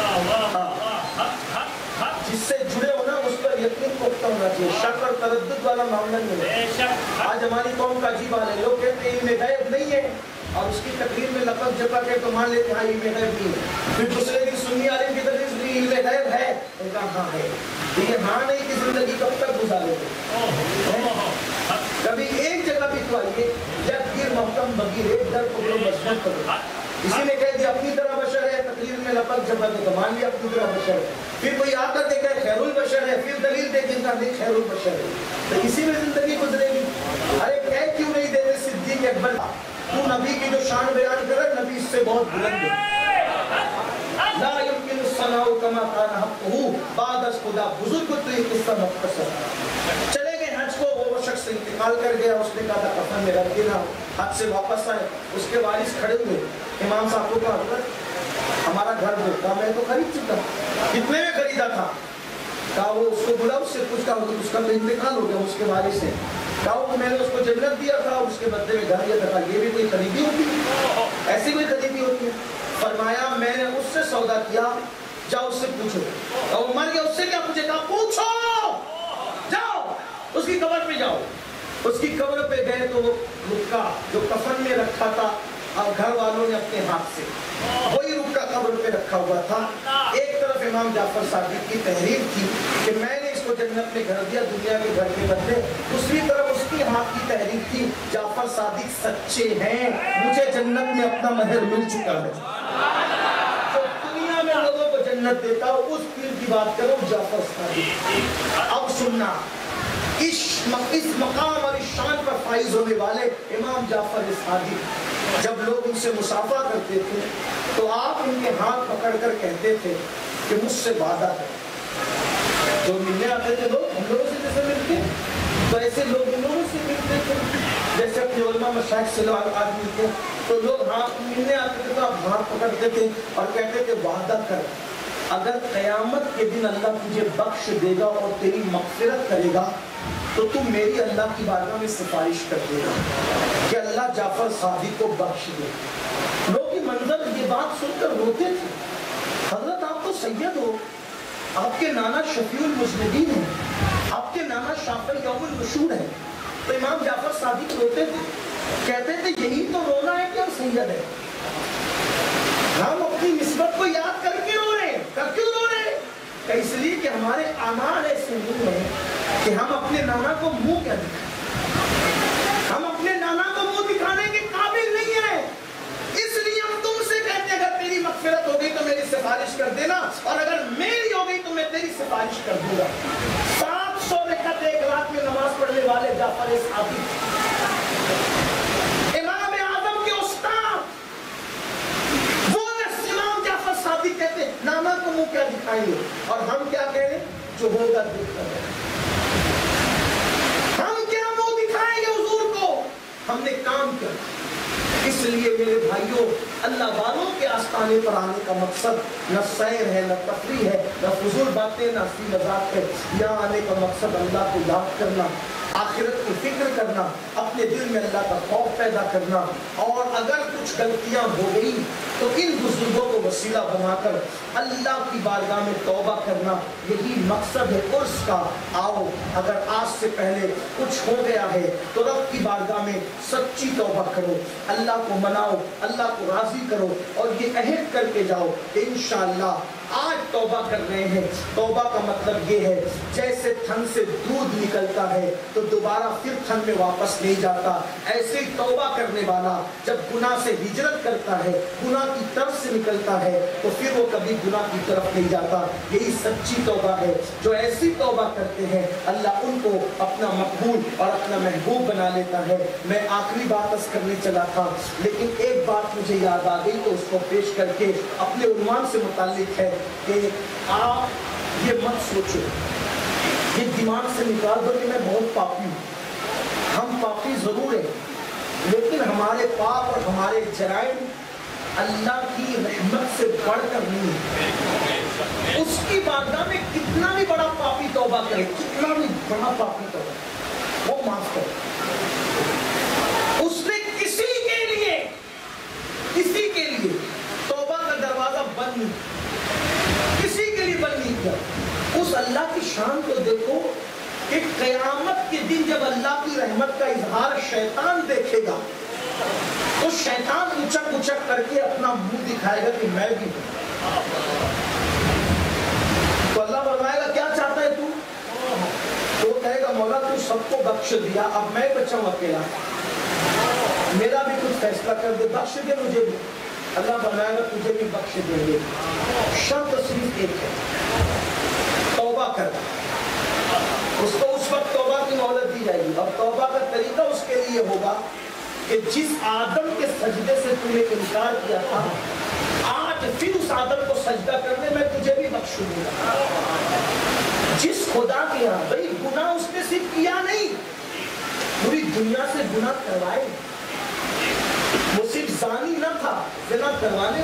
जिससे जुड़े हो ना उस पर यकीन पक्का होना चाहिए, शक और तरद्दुद वाला मामला नहीं है। आज हमारी कौम का अजीब हाल है, लोग कहते हैं इल्म गैब नहीं है, और उसकी तकरीर में लफज जपा के तो मान लेते हैं इल्म गैब नहीं है। फिर दूसरे दिन सुन्नी आलिम की तकरीर में इल्म गैब है, उनका हाँ है, लेकिन हाँ नहीं की जिंदगी कब तक गुजारेंगे? کبھی ایک جگہ بھی تو آئیے جب گیر محکم بغیر ایک در پکڑو مضبوط کرو. کسی نے کہہ دیا اپنی طرح بشر ہے, تقریر میں لپک جھپک تو مان لیا اپنی طرح بشر ہے. پھر کوئی آ کر دیکھا خیر البشر ہے, پھر دلیل دے دیتا نہیں خیر البشر ہے. تو اسی میں زندگی گزرے گی. ارے کہہ کیوں نہیں دیتے صدیق اکبر, تو نبی کی جو شان بیان کرے نبی اس سے بہت بلند ہے. لا يمكن الصنع كما كان حقه بعد از خدا. بزرگ کو تو یہ قصہ مختصر. چلے گئے حج کو, وہ شخص انتقال کر گیا, اس نے کہا تھا کفن میں رکھ دینا, حج سے واپس آئے, اس کے وارث کھڑے ہوئے, امام صاحب کو کہا ہمارا گھر دو. کہا میں تو خرید چکا. کتنے میں خریدا تھا؟ کہا وہ اس کو بلا, اس سے پوچھا اس کا تو انتقال ہو گیا, اس کے وارث سے. کہا وہ میں نے اس کو جنت دیا تھا, اس کے بدلے میں گھر دیا تھا. یہ بھی کوئی خریدی ہوتی ہے؟ ایسی کوئی خریدی ہوتی ہے؟ فرمایا میں نے اس سے سودا کیا, جاؤ اس سے پوچھو. اور وہ مر گیا, اس سے کیا پوچھے؟ کہا پوچھو, جاؤ اس کی قبر پہ جاؤ. اس کی قبر پہ گئے تو وہ رکا جو کفن میں رکھا تھا اور گھر والوں نے اپنے ہاتھ سے وہی رکا قبر پہ رکھا ہوا تھا. ایک طرف امام جعفر صادق کی تحریر تھی کہ میں نے اس کو جنت میں گھر دیا دنیا کے گھر کے بدلے. دوسری طرف اس کی ہاتھ کی تحریر تھی جعفر صادق سچے ہیں, مجھے جنت میں اپنا مہر مل چکا ہے. جو دنیا میں لوگوں کو جنت دیتا ہو اس پیر کی بات کرو, جعفر صادق. اب سننا, اس مقام اور اس شان پر فائز ہونے والے امام جعفر صادق, جب لوگ ان سے مصافحہ کرتے تھے تو آپ ان کے ہاتھ پکڑ کر کہتے تھے کہ مجھ سے وعدہ کرو. جو ملنے آتے تھے لوگ ہم لوگوں سے جیسے ملتے تو ایسے لوگ ان لوگوں سے ملتے تھے جیسے اپنے علماء مشائخ سے لوگ آج ملتے. تو لوگ ہاتھ ملنے آتے تھے تو آپ ہاتھ پکڑتے تھے اور کہتے تھے وعدہ کر, اگر قیامت کے دن اللہ تجھے بخش دے گا اور تیری مغفرت کرے گا تو تم میری اللہ کی بارگاہ میں سفارش کر دے گا کہ اللہ جعفر صادق کو بخش دے. لوگ یہ منظر یہ بات سن کر روتے تھے. حضرت آپ تو سید ہو, آپ کے نانا شفیع المذنبین ہیں, آپ کے نانا شافع یوم النشور ہیں. تو امام جعفر صادق روتے تھے, کہتے تھے یہی تو رونا ہے کہ ہم سید ہیں. ہم اپنی نسبت کو یاد کر کے رو رہے ہیں. کر کیوں رو رہے ہیں؟ کہ اس لیے کہ ہمارے اعمال ایسے نہیں ہیں کہ ہم اپنے نانا کو منہ کیا دکھائیں. ہم اپنے نانا کو منہ دکھانے کے قابل نہیں ہیں. اس لیے ہم تم سے کہتے ہیں اگر تیری مغفرت ہو گئی تو میری سفارش کر دینا, اور اگر میری ہو گئی تو میں تیری سفارش کر دوں گا. سات سو رکعت ایک رات میں نماز پڑھنے والے جعفر صادق, امام اعظم کے استاد, وہ امام جعفر صادق کہتے ہیں نانا کو منہ کیا دکھائیں گے, اور ہم کیا کہیں جو ہوگا دیکھ کر. ہم کیا منہ دکھائیں گے حضور کو, ہم نے کام کیا. اس لیے میرے بھائیوں, اللہ والوں کے آستانے پر آنے کا مقصد نہ سیر ہے, نہ تفریح ہے, نہ فضول باتیں, نہ ہنسی مذاق ہے. یہاں آنے کا مقصد اللہ کو یاد کرنا, آخرت کی فکر کرنا, اپنے دل میں اللہ کا خوف پیدا کرنا, اور اگر کچھ غلطیاں ہو گئی تو ان بزرگوں کو وسیلہ بنا کر اللہ کی بارگاہ میں توبہ کرنا. یہی مقصد ہے عرس کا. آؤ, اگر آج سے پہلے کچھ ہو گیا ہے تو رب کی بارگاہ میں سچی توبہ کرو, اللہ کو مناؤ, اللہ کو راضی کرو, اور یہ عہد کر کے جاؤ کہ انشاءاللہ آج توبہ کر رہے ہیں. توبہ کا مطلب یہ ہے جیسے تھن سے دودھ نکلتا ہے تو دوبارہ پھر تھن میں واپس نہیں جاتا, ایسے ہی توبہ کرنے والا جب گناہ سے ہجرت کرتا ہے, گناہ کی طرف سے نکلتا ہے, تو پھر وہ کبھی گناہ کی طرف نہیں جاتا. یہی سچی توبہ ہے. جو ایسی توبہ کرتے ہیں اللہ ان کو اپنا مقبول اور اپنا محبوب بنا لیتا ہے. میں آخری بات اس کرنے چلا تھا, لیکن ایک بات مجھے یاد آ گئی تو اس کو پیش کر کے اپنے عنوان سے متعلق ہے کہ آپ یہ مت سوچو, یہ دماغ سے نکال دو کہ میں بہت پاپی ہوں. ہم پاپی ضرور ہیں, لیکن ہمارے پاپ اور ہمارے جرائم اللہ کی رحمت سے بڑھ کر نہیں ہے. اس کی بارگاہ میں کتنا بھی بڑا پاپی توبہ کرے, کتنا بھی بڑا پاپی توبہ, وہ معاف کرے. اس نے کسی کے لیے کسی کے لیے توبہ کا دروازہ بند نہیں, کسی کے لیے بند نہیں کیا. اس اللہ کی شان کو دیکھو کہ قیامت کے دن جب اللہ کی رحمت کا اظہار شیطان دیکھے گا تو شیطان اچک اچک کر کے اپنا منہ دکھائے گا کہ میں بھی ہوں. تو اللہ فرمائے گا کیا چاہتا ہے تو, تو وہ کہے گا مولا تو سب کو بخش دیا، اب میں بچا ہوں اکیلا، میرا بھی کچھ فیصلہ کر دے، بخش دے مجھے بھی۔ اللہ فرمائے گا تجھے بھی بخش دیں گے، شرط صرف ایک ہے، توبہ کر۔ اس کو اس وقت توبہ کی مہلت دی جائے گی، اور توبہ کا طریقہ اس کے لیے ہوگا کہ جس آدم کے سجدے سے تم نے انکار کیا تھا، آج پھر اس آدم کو سجدہ کرنے میں تجھے بھی بخشوں گا۔ جس خدا کے یہاں بھائی گناہ اس نے صرف کیا نہیں، پوری دنیا سے گناہ کروائے، وہ صرف زانی نہ تھا، زنا کروانے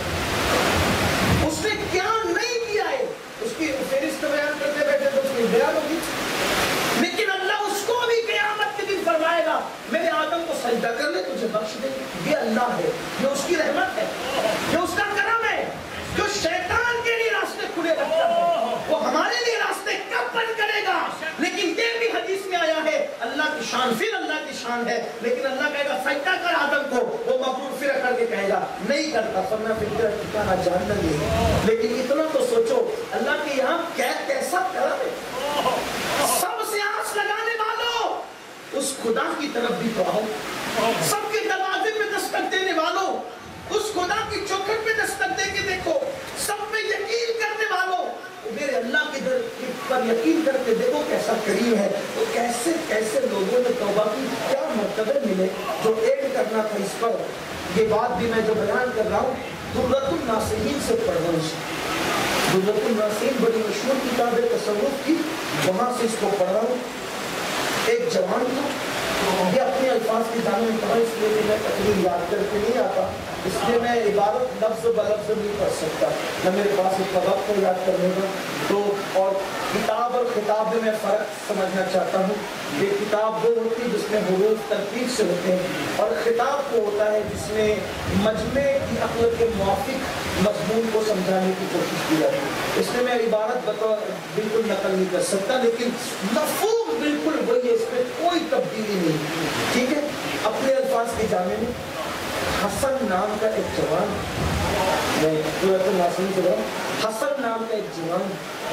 والا، اس نے کیا نہیں کیا ہے، اس کی فہرست بیان کرتے بیٹھے تو اس کی بیان ہوگی، لیکن اللہ اس کو بھی قیامت کے دن فرمائے گا میرے آدم کو سجدہ کر لے تجھے بخش دے۔ یہ اللہ ہے، یہ اس کی رحمت ہے، یہ اس کا کرم ہے، جو شیطان کے لیے راستے کھلے رکھتا ہے وہ ہمارے لیے راستے کب بند کرے گا۔ لیکن یہ بھی حدیث میں آیا ہے، اللہ کی شان پھر اللہ کی شان ہے، لیکن اللہ کہے گا سجدہ کر آدم کو، وہ مغرور پھر کر کے کہے گا نہیں کرتا، فرمایا پھر تیرا ٹھکانہ جہنم ہے۔ لیکن اتنا تو سوچو اللہ کے یہاں کیسا کرم ہے، سب سے آس لگانے والوں اس خدا کی طرف بھی تو آؤ، سب کے دروازے میں دستک دینے والوں اس خدا کی چوکھٹ پہ دستک دے کے دیکھو، سب پہ یقین کرنے والوں میرے اللہ کے در پر یقین کرتے دیکھو کیسا کریم ہے۔ تو کیسے کیسے لوگوں نے توبہ کی، کیا مرتبے ملے جو ایڈ کرنا تھا اس پر۔ یہ بات بھی میں جو بیان کر رہا ہوں درۃ الناصحین سے پڑھ رہا ہوں، درۃ الناصحین بڑی مشہور کتاب ہے تصوف کی، وہاں سے اس کو پڑھ رہا ہوں۔ ایک جوان تھا، یہ اپنے الفاظ کی جامع میں پڑھا، اس لیے کہ میں تقریر یاد کر کے نہیں آتا، اس لیے میں عبارت لفظ بلفظ نہیں پڑھ سکتا، نہ میرے پاس اتنا وقت ہے یاد کرنے کا، تو اور کتاب اور خطاب میں میں فرق سمجھنا چاہتا ہوں۔ یہ کتاب وہ ہوتی ہے جس میں حروف ترتیب سے ہوتے ہیں، اور خطاب وہ ہوتا ہے جس میں مجمع کی عقل کے موافق مضمون کو سمجھانے کی کوشش کی جاتی ہے۔ اس میں میں عبارت بطور بالکل نقل نہیں کر سکتا، لیکن مفہوم بالکل وہی ہے، اس میں کوئی تبدیلی نہیں، ٹھیک ہے۔ اپنے الفاظ کے جامع میں حسن نام کا ایک جوان، میں درۃ الناصحین سے بول رہا ہوں، حسن نام کا ایک جوان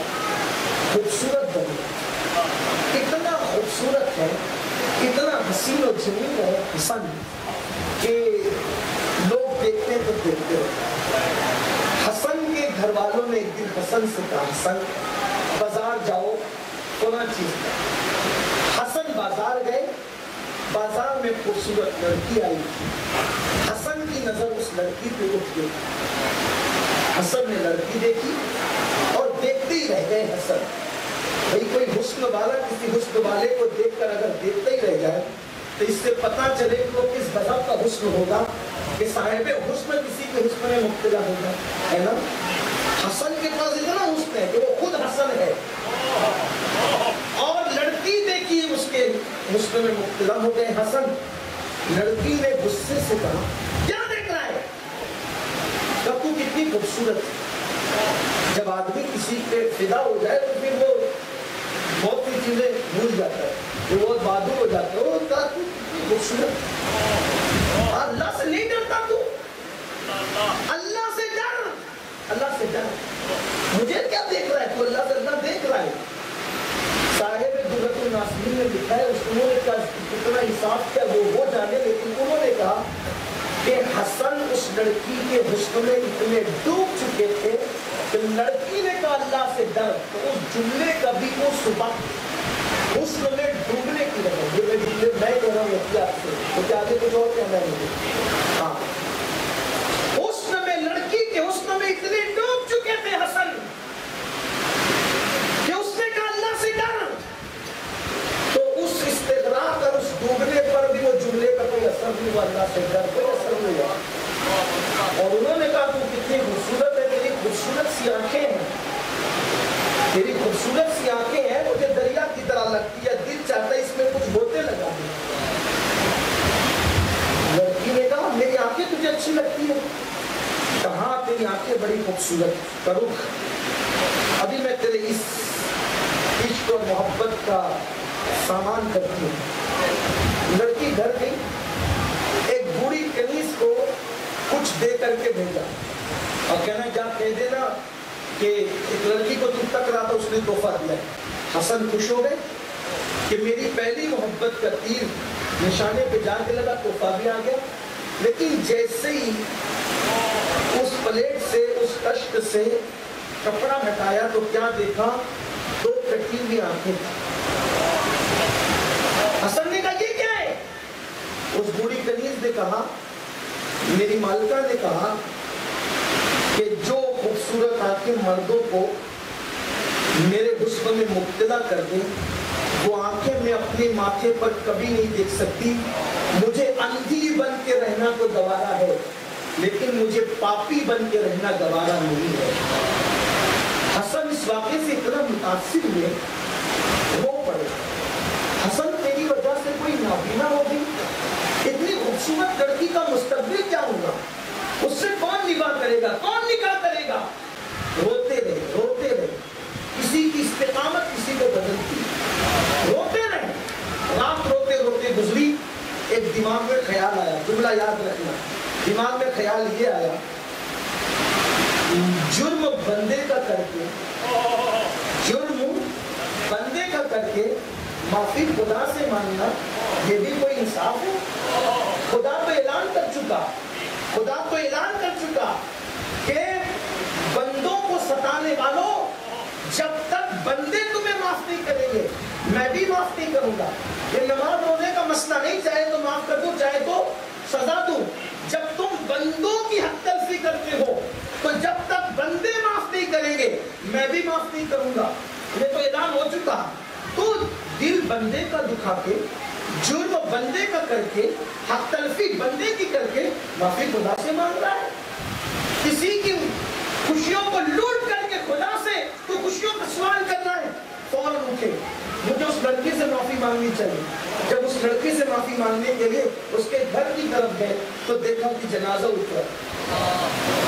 خوبصورت بنے، اتنا خوبصورت ہے، اتنا حسین و جمیل ہے حسن کہ لوگ دیکھتے تو دیکھتے رہتے۔ حسن کے گھر والوں نے ایک دن حسن سے کہا حسن بازار جاؤ فلاں چیز کا۔ حسن بازار گئے، بازار میں خوبصورت لڑکی آئی، حسن کی نظر اس لڑکی پہ اٹھ گئی، حسن نے لڑکی دیکھی اور دیکھتے ہی رہ گئے۔ حسن بھئی کوئی حسن والا کسی حسن والے کو دیکھ کر اگر دیکھتے ہی رہ جائے تو اس سے پتہ چلے کہ وہ کس مذہب کا حسن ہوگا کہ صاحب حسن کسی کے حسن میں مبتلا ہوگا، ہے نا۔ حسن کے پاس اتنا حسن ہے کہ وہ خود حسن ہے، اور لڑکی دیکھی اس کے حسن میں مبتلا ہو گئے حسن۔ لڑکی نے غصے سے کہا کیا دیکھ رہا ہے، کب تو کتنی خوبصورت ہے۔ جب آدمی کسی پہ فدا ہو جائے تو پھر وہ بہت سی چیزیں بھول جاتا ہے، وہ بہت بہادر ہو جاتا ہے، وہ کہا تو کتنی خوبصورت، اللہ سے نہیں ڈرتا تو، اللہ سے ڈر، اللہ سے ڈر، مجھے کیا دیکھ رہا ہے تو اللہ سے اللہ دیکھ رہا ہے۔ صاحب درۃ الناصحین نے لکھا ہے، انہوں نے کہا کتنا انصاف کیا وہ وہ جانے، لیکن انہوں نے کہا کہ حسن اس لڑکی کے حسن میں اتنے ڈوب چکے تھے کہ لڑکی نے کہا اللہ سے ڈر، تو اس جملے کا بھی اس وقت حسن میں ڈوبنے کی وجہ، یہ میں جملے میں کہہ رہا ہوں احتیاط سے، تو کیا آگے کچھ اور کہنا ہے؟ ہاں، حسن میں لڑکی کے حسن میں اتنے ڈوب چکے تھے حسن کہ اس نے کہا اللہ سے ڈر، تو اس استغراق اور اس ڈوبنے پر بھی وہ جملے کا کوئی اثر نہیں ہوا، اللہ سے ڈر کوئی اثر نہیں ہوا۔ اور انہوں نے کہا تو کتنی خوبصورت ہے، تیری خوبصورت سی آنکھیں ہیں، تیری خوبصورت سی آنکھیں ہیں، مجھے دریا کی طرح لگتی ہے، دل چاہتا ہے اس میں کچھ بوتیں لگا دیں۔ لڑکی نے کہا میری آنکھیں تجھے اچھی لگتی ہیں، کہاں تیری آنکھیں بڑی خوبصورت، کرخ ابھی میں تیرے اس عشق اور محبت کا سامان کرتی ہوں۔ لڑکی گھر گئی، ایک بوڑھی کنیز کو کچھ دے کر کے بھیجا اور کہنا جا کہہ دینا کہ ایک لڑکی کو تم تک رہا تھا اس نے تحفہ دیا ہے۔ حسن خوش ہو گئے، کہ میری پہلی محبت کا تیر نشانے پہ جا کے لگا، تحفہ بھی آ گیا، لیکن جیسے ہی اس پلیٹ سے اس کشت سے کپڑا ہٹایا تو کیا دیکھا؟ دو کٹی ہوئی آنکھیں تھیں۔ حسن نے کہا یہ کیا ہے؟ اس بوڑھی کنیز نے کہا، میری مالکہ نے کہا کہ جو خوبصورت آنکھیں مردوں کو میرے حسن میں مبتلا کر دیں وہ آنکھیں میں اپنے ماتھے پر کبھی نہیں دیکھ سکتی۔ مجھے اندھی بن کے رہنا تو گوارا ہے لیکن مجھے پاپی بن کے رہنا گوارا نہیں ہے۔ حسن اس واقعے سے اتنا متاثر ہوئے، رو پڑے۔ حسن تیری وجہ سے کوئی نابینا ہو گئی، اتنی خوبصورت لڑکی کا مستقبل کیا ہوگا؟ اس سے کون نکاح کرے گا؟ کون نکاح کرے گا؟ روتے رہے روتے رہے، کسی کی استقامت کسی کو بدلتی، روتے رہے۔ رات روتے روتے گزری، ایک دماغ میں خیال آیا، جملہ یاد رکھنا، دماغ میں خیال یہ آیا، جرم بندے کا کر کے جرم بندے کا کر کے معافی خدا سے مانگنا یہ بھی کوئی انصاف ہے؟ خدا تو اعلان کر چکا خدا تو اعلان کر چکا کہ بندوں کو ستانے والوں، جب تک بندے تمہیں معاف نہیں کریں گے میں بھی معاف نہیں کروں گا۔ یہ نماز رونے کا مسئلہ نہیں، چاہے تو معاف کر دوں چاہے تو سزا دوں۔ جب تم بندوں کی حق تلفی کرتے ہو تو جب تک بندے معاف نہیں کریں گے میں بھی معاف نہیں کروں گا۔ یہ تو اعلان ہو چکا۔ تو دل بندے کا دکھا کے، جرم بندے کا کر کے، حق تلفی بندے کی کر کے معافی خدا سے مانگ رہا ہے۔ کسی کی خوشیوں کو لوٹ کر کے خدا سے تو خوشیوں کا سوال کرنا ہے، فوراً اٹھے مجھے اس لڑکی سے معافی مانگنی چاہیے۔ جب اس لڑکی سے معافی مانگنے کے لیے اس کے گھر کی طرف گئے تو دیکھا کہ جنازہ اٹھ رہا ہے،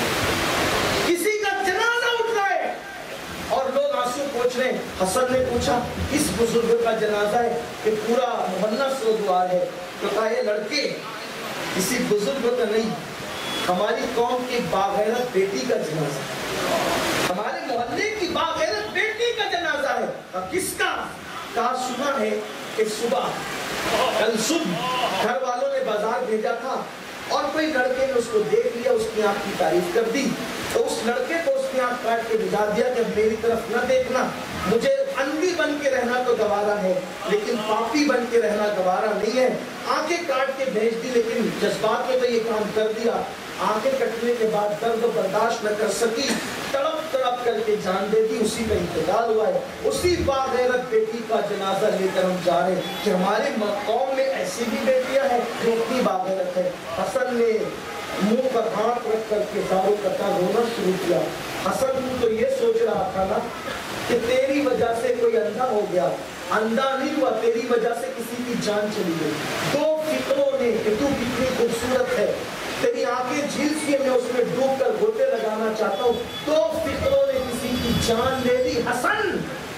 کسی کا جنازہ اٹھ رہا ہے اور لوگ آنسو پوچھ رہے ہیں۔ حسن نے پوچھا کس بزرگ کا جنازہ ہے کہ پورا محلہ سوگوار ہے؟ تو کہا یہ لڑکے کسی بزرگ کا نہیں، ہماری قوم کی باغیرت بیٹی کا جنازہ ہے، ہمارے محلے کی باغیرت بیٹی کا جنازہ ہے۔ کس کا؟ کہا سنا ہے کہ صبح کل صبح گھر والوں نے بازار بھیجا تھا اور کوئی لڑکے نے اس کو دیکھ لیا، اس کی آنکھ کی تعریف کر دی تو اس لڑکے کو اس کی آنکھ کاٹ کے بجھا دیا کہ میری طرف نہ دیکھنا، مجھے اندھی بن کے رہنا تو گوارا ہے لیکن پاپی بن کے رہنا گوارا نہیں ہے۔ آنکھیں کاٹ کے بھیج دی لیکن جذبات میں تو یہ کام کر دیا۔ آنکھیں کٹنے کے بعد درد برداشت نہ کر سکی، تڑپ تڑپ کر کے جان دے دی، اسی کا انتقال ہوا ہے۔ اسی باغیرت بیٹی کا جنازہ لے کر ہم جا رہے ہیں کہ ہمارے قوم میں ایسی بھی بیٹیاں ہیں جو اتنی باغیرت ہے۔ حسن نے منہ پر ہاتھ رکھ کر کے دارو قطع رونا شروع کیا۔ حسن تو یہ سوچ رہا تھا نا کہ تیری وجہ سے کوئی اندھا ہو گیا، اندھا نہیں ہوا، تیری وجہ سے کسی کی جان چلی گئی۔ دو فکروں نے کہ تو کتنی خوبصورت ہے، تیری آنکھیں جھیل سی ہے، میں اس میں ڈوب کر گوتے لگانا چاہتا ہوں، دو فکروں نے کسی کی جان لے لی۔ حسن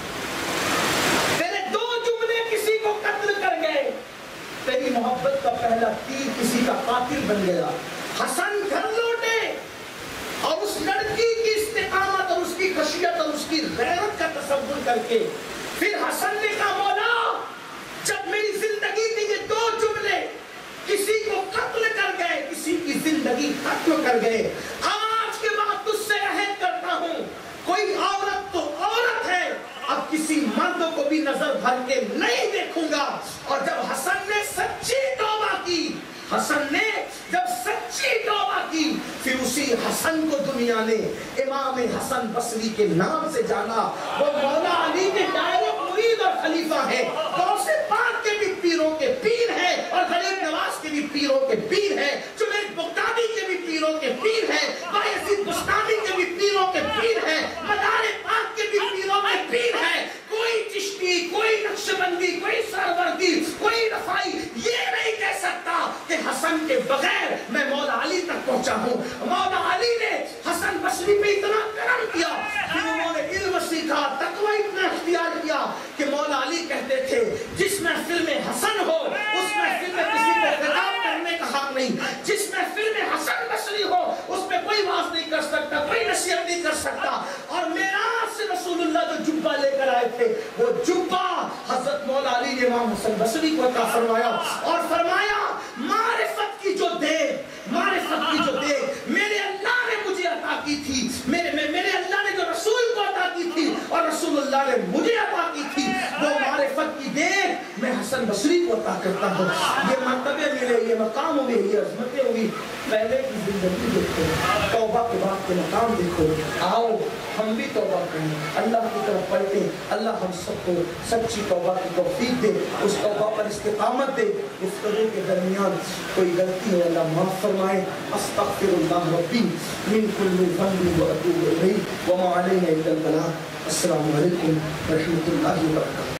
تیرے دو جملے کسی کو قتل کر گئے، تیری محبت کا پہلا تیر کسی کا قاتل بن گیا۔ حسن گھر لوٹے اور اس لڑکی کی استقامت اور اس کی خشیت اور اس کی غیرت کا تصور کر کے پھر حسن نے کہا مولا جب میری زندگی کے یہ دو جملے کسی کو قتل کر گئے، کسی کی زندگی ختم کر گئے، آج کے بعد تجھ سے عہد کرتا ہوں کوئی عورت تو عورت ہے، اب کسی مرد کو بھی نظر بھر کے نہیں دیکھوں گا۔ اور جب حسن نے سچی توبہ کی، حسن نے جب سچی توبہ کی پھر اسی حسن کو دنیا نے امام حسن بصری کے نام سے جانا۔ وہ مولا علی کے ڈائریکٹ مرید اور خلیفہ ہے، غوث پاک کے بھی پیروں کے پیر ہیں اور غریب نواز کے بھی پیروں کے پیر ہیں، جنید بغدادی کے بھی پیروں کے پیر ہیں، بایزید بستامی کے بھی پیروں کے پیر ہیں، مدار پاک کے بھی پیروں کے پیر ہیں۔ کوئی چشتی، کوئی نقشبندی، کوئی سروردی، کوئی رفائی یہ نہیں کہہ سکتا کہ حسن کے بغیر میں مولا علی تک پہنچا ہوں۔ مولا علی نے حسن بصری پہ اتنا کرم کیا کہ انہوں نے علم سیکھا، تقوی اتنا اختیار کیا کہ مولا علی کہتے تھے جس محفل میں حسن ہو اس محفل میں کسی کو خطاب کرنے کا حق نہیں، جس محفل میں حسن بصری ہو اس میں کوئی واز نہیں کر سکتا، کوئی نصیحت نہیں کر سکتا۔ اور معراج سے رسول اللہ جو جبہ لے کر آئے تھے وہ جبہ حضرت مولا حسن بصری کو عطا کرتا ہوں. یہ مرتبے ملے, یہ مقام ہوئے, یہ عظمتیں ہوئی. پہلے کی زندگی دیکھو, توبہ کے بعد کے مقام دیکھو. آؤ ہم بھی توبہ کریں, اللہ کی طرف پلٹیں. اللہ ہم سب کو سچی توبہ کی توفیق دے, اس توبہ پر استقامت دے. گفتگو کے درمیان کوئی غلطی ہو اللہ معاف فرمائے. استغفر اللہ ربی من کل ذنب واتوب الیہ وما علینا الا البلاغ. السلام علیکم ورحمۃ اللہ وبرکاتہ.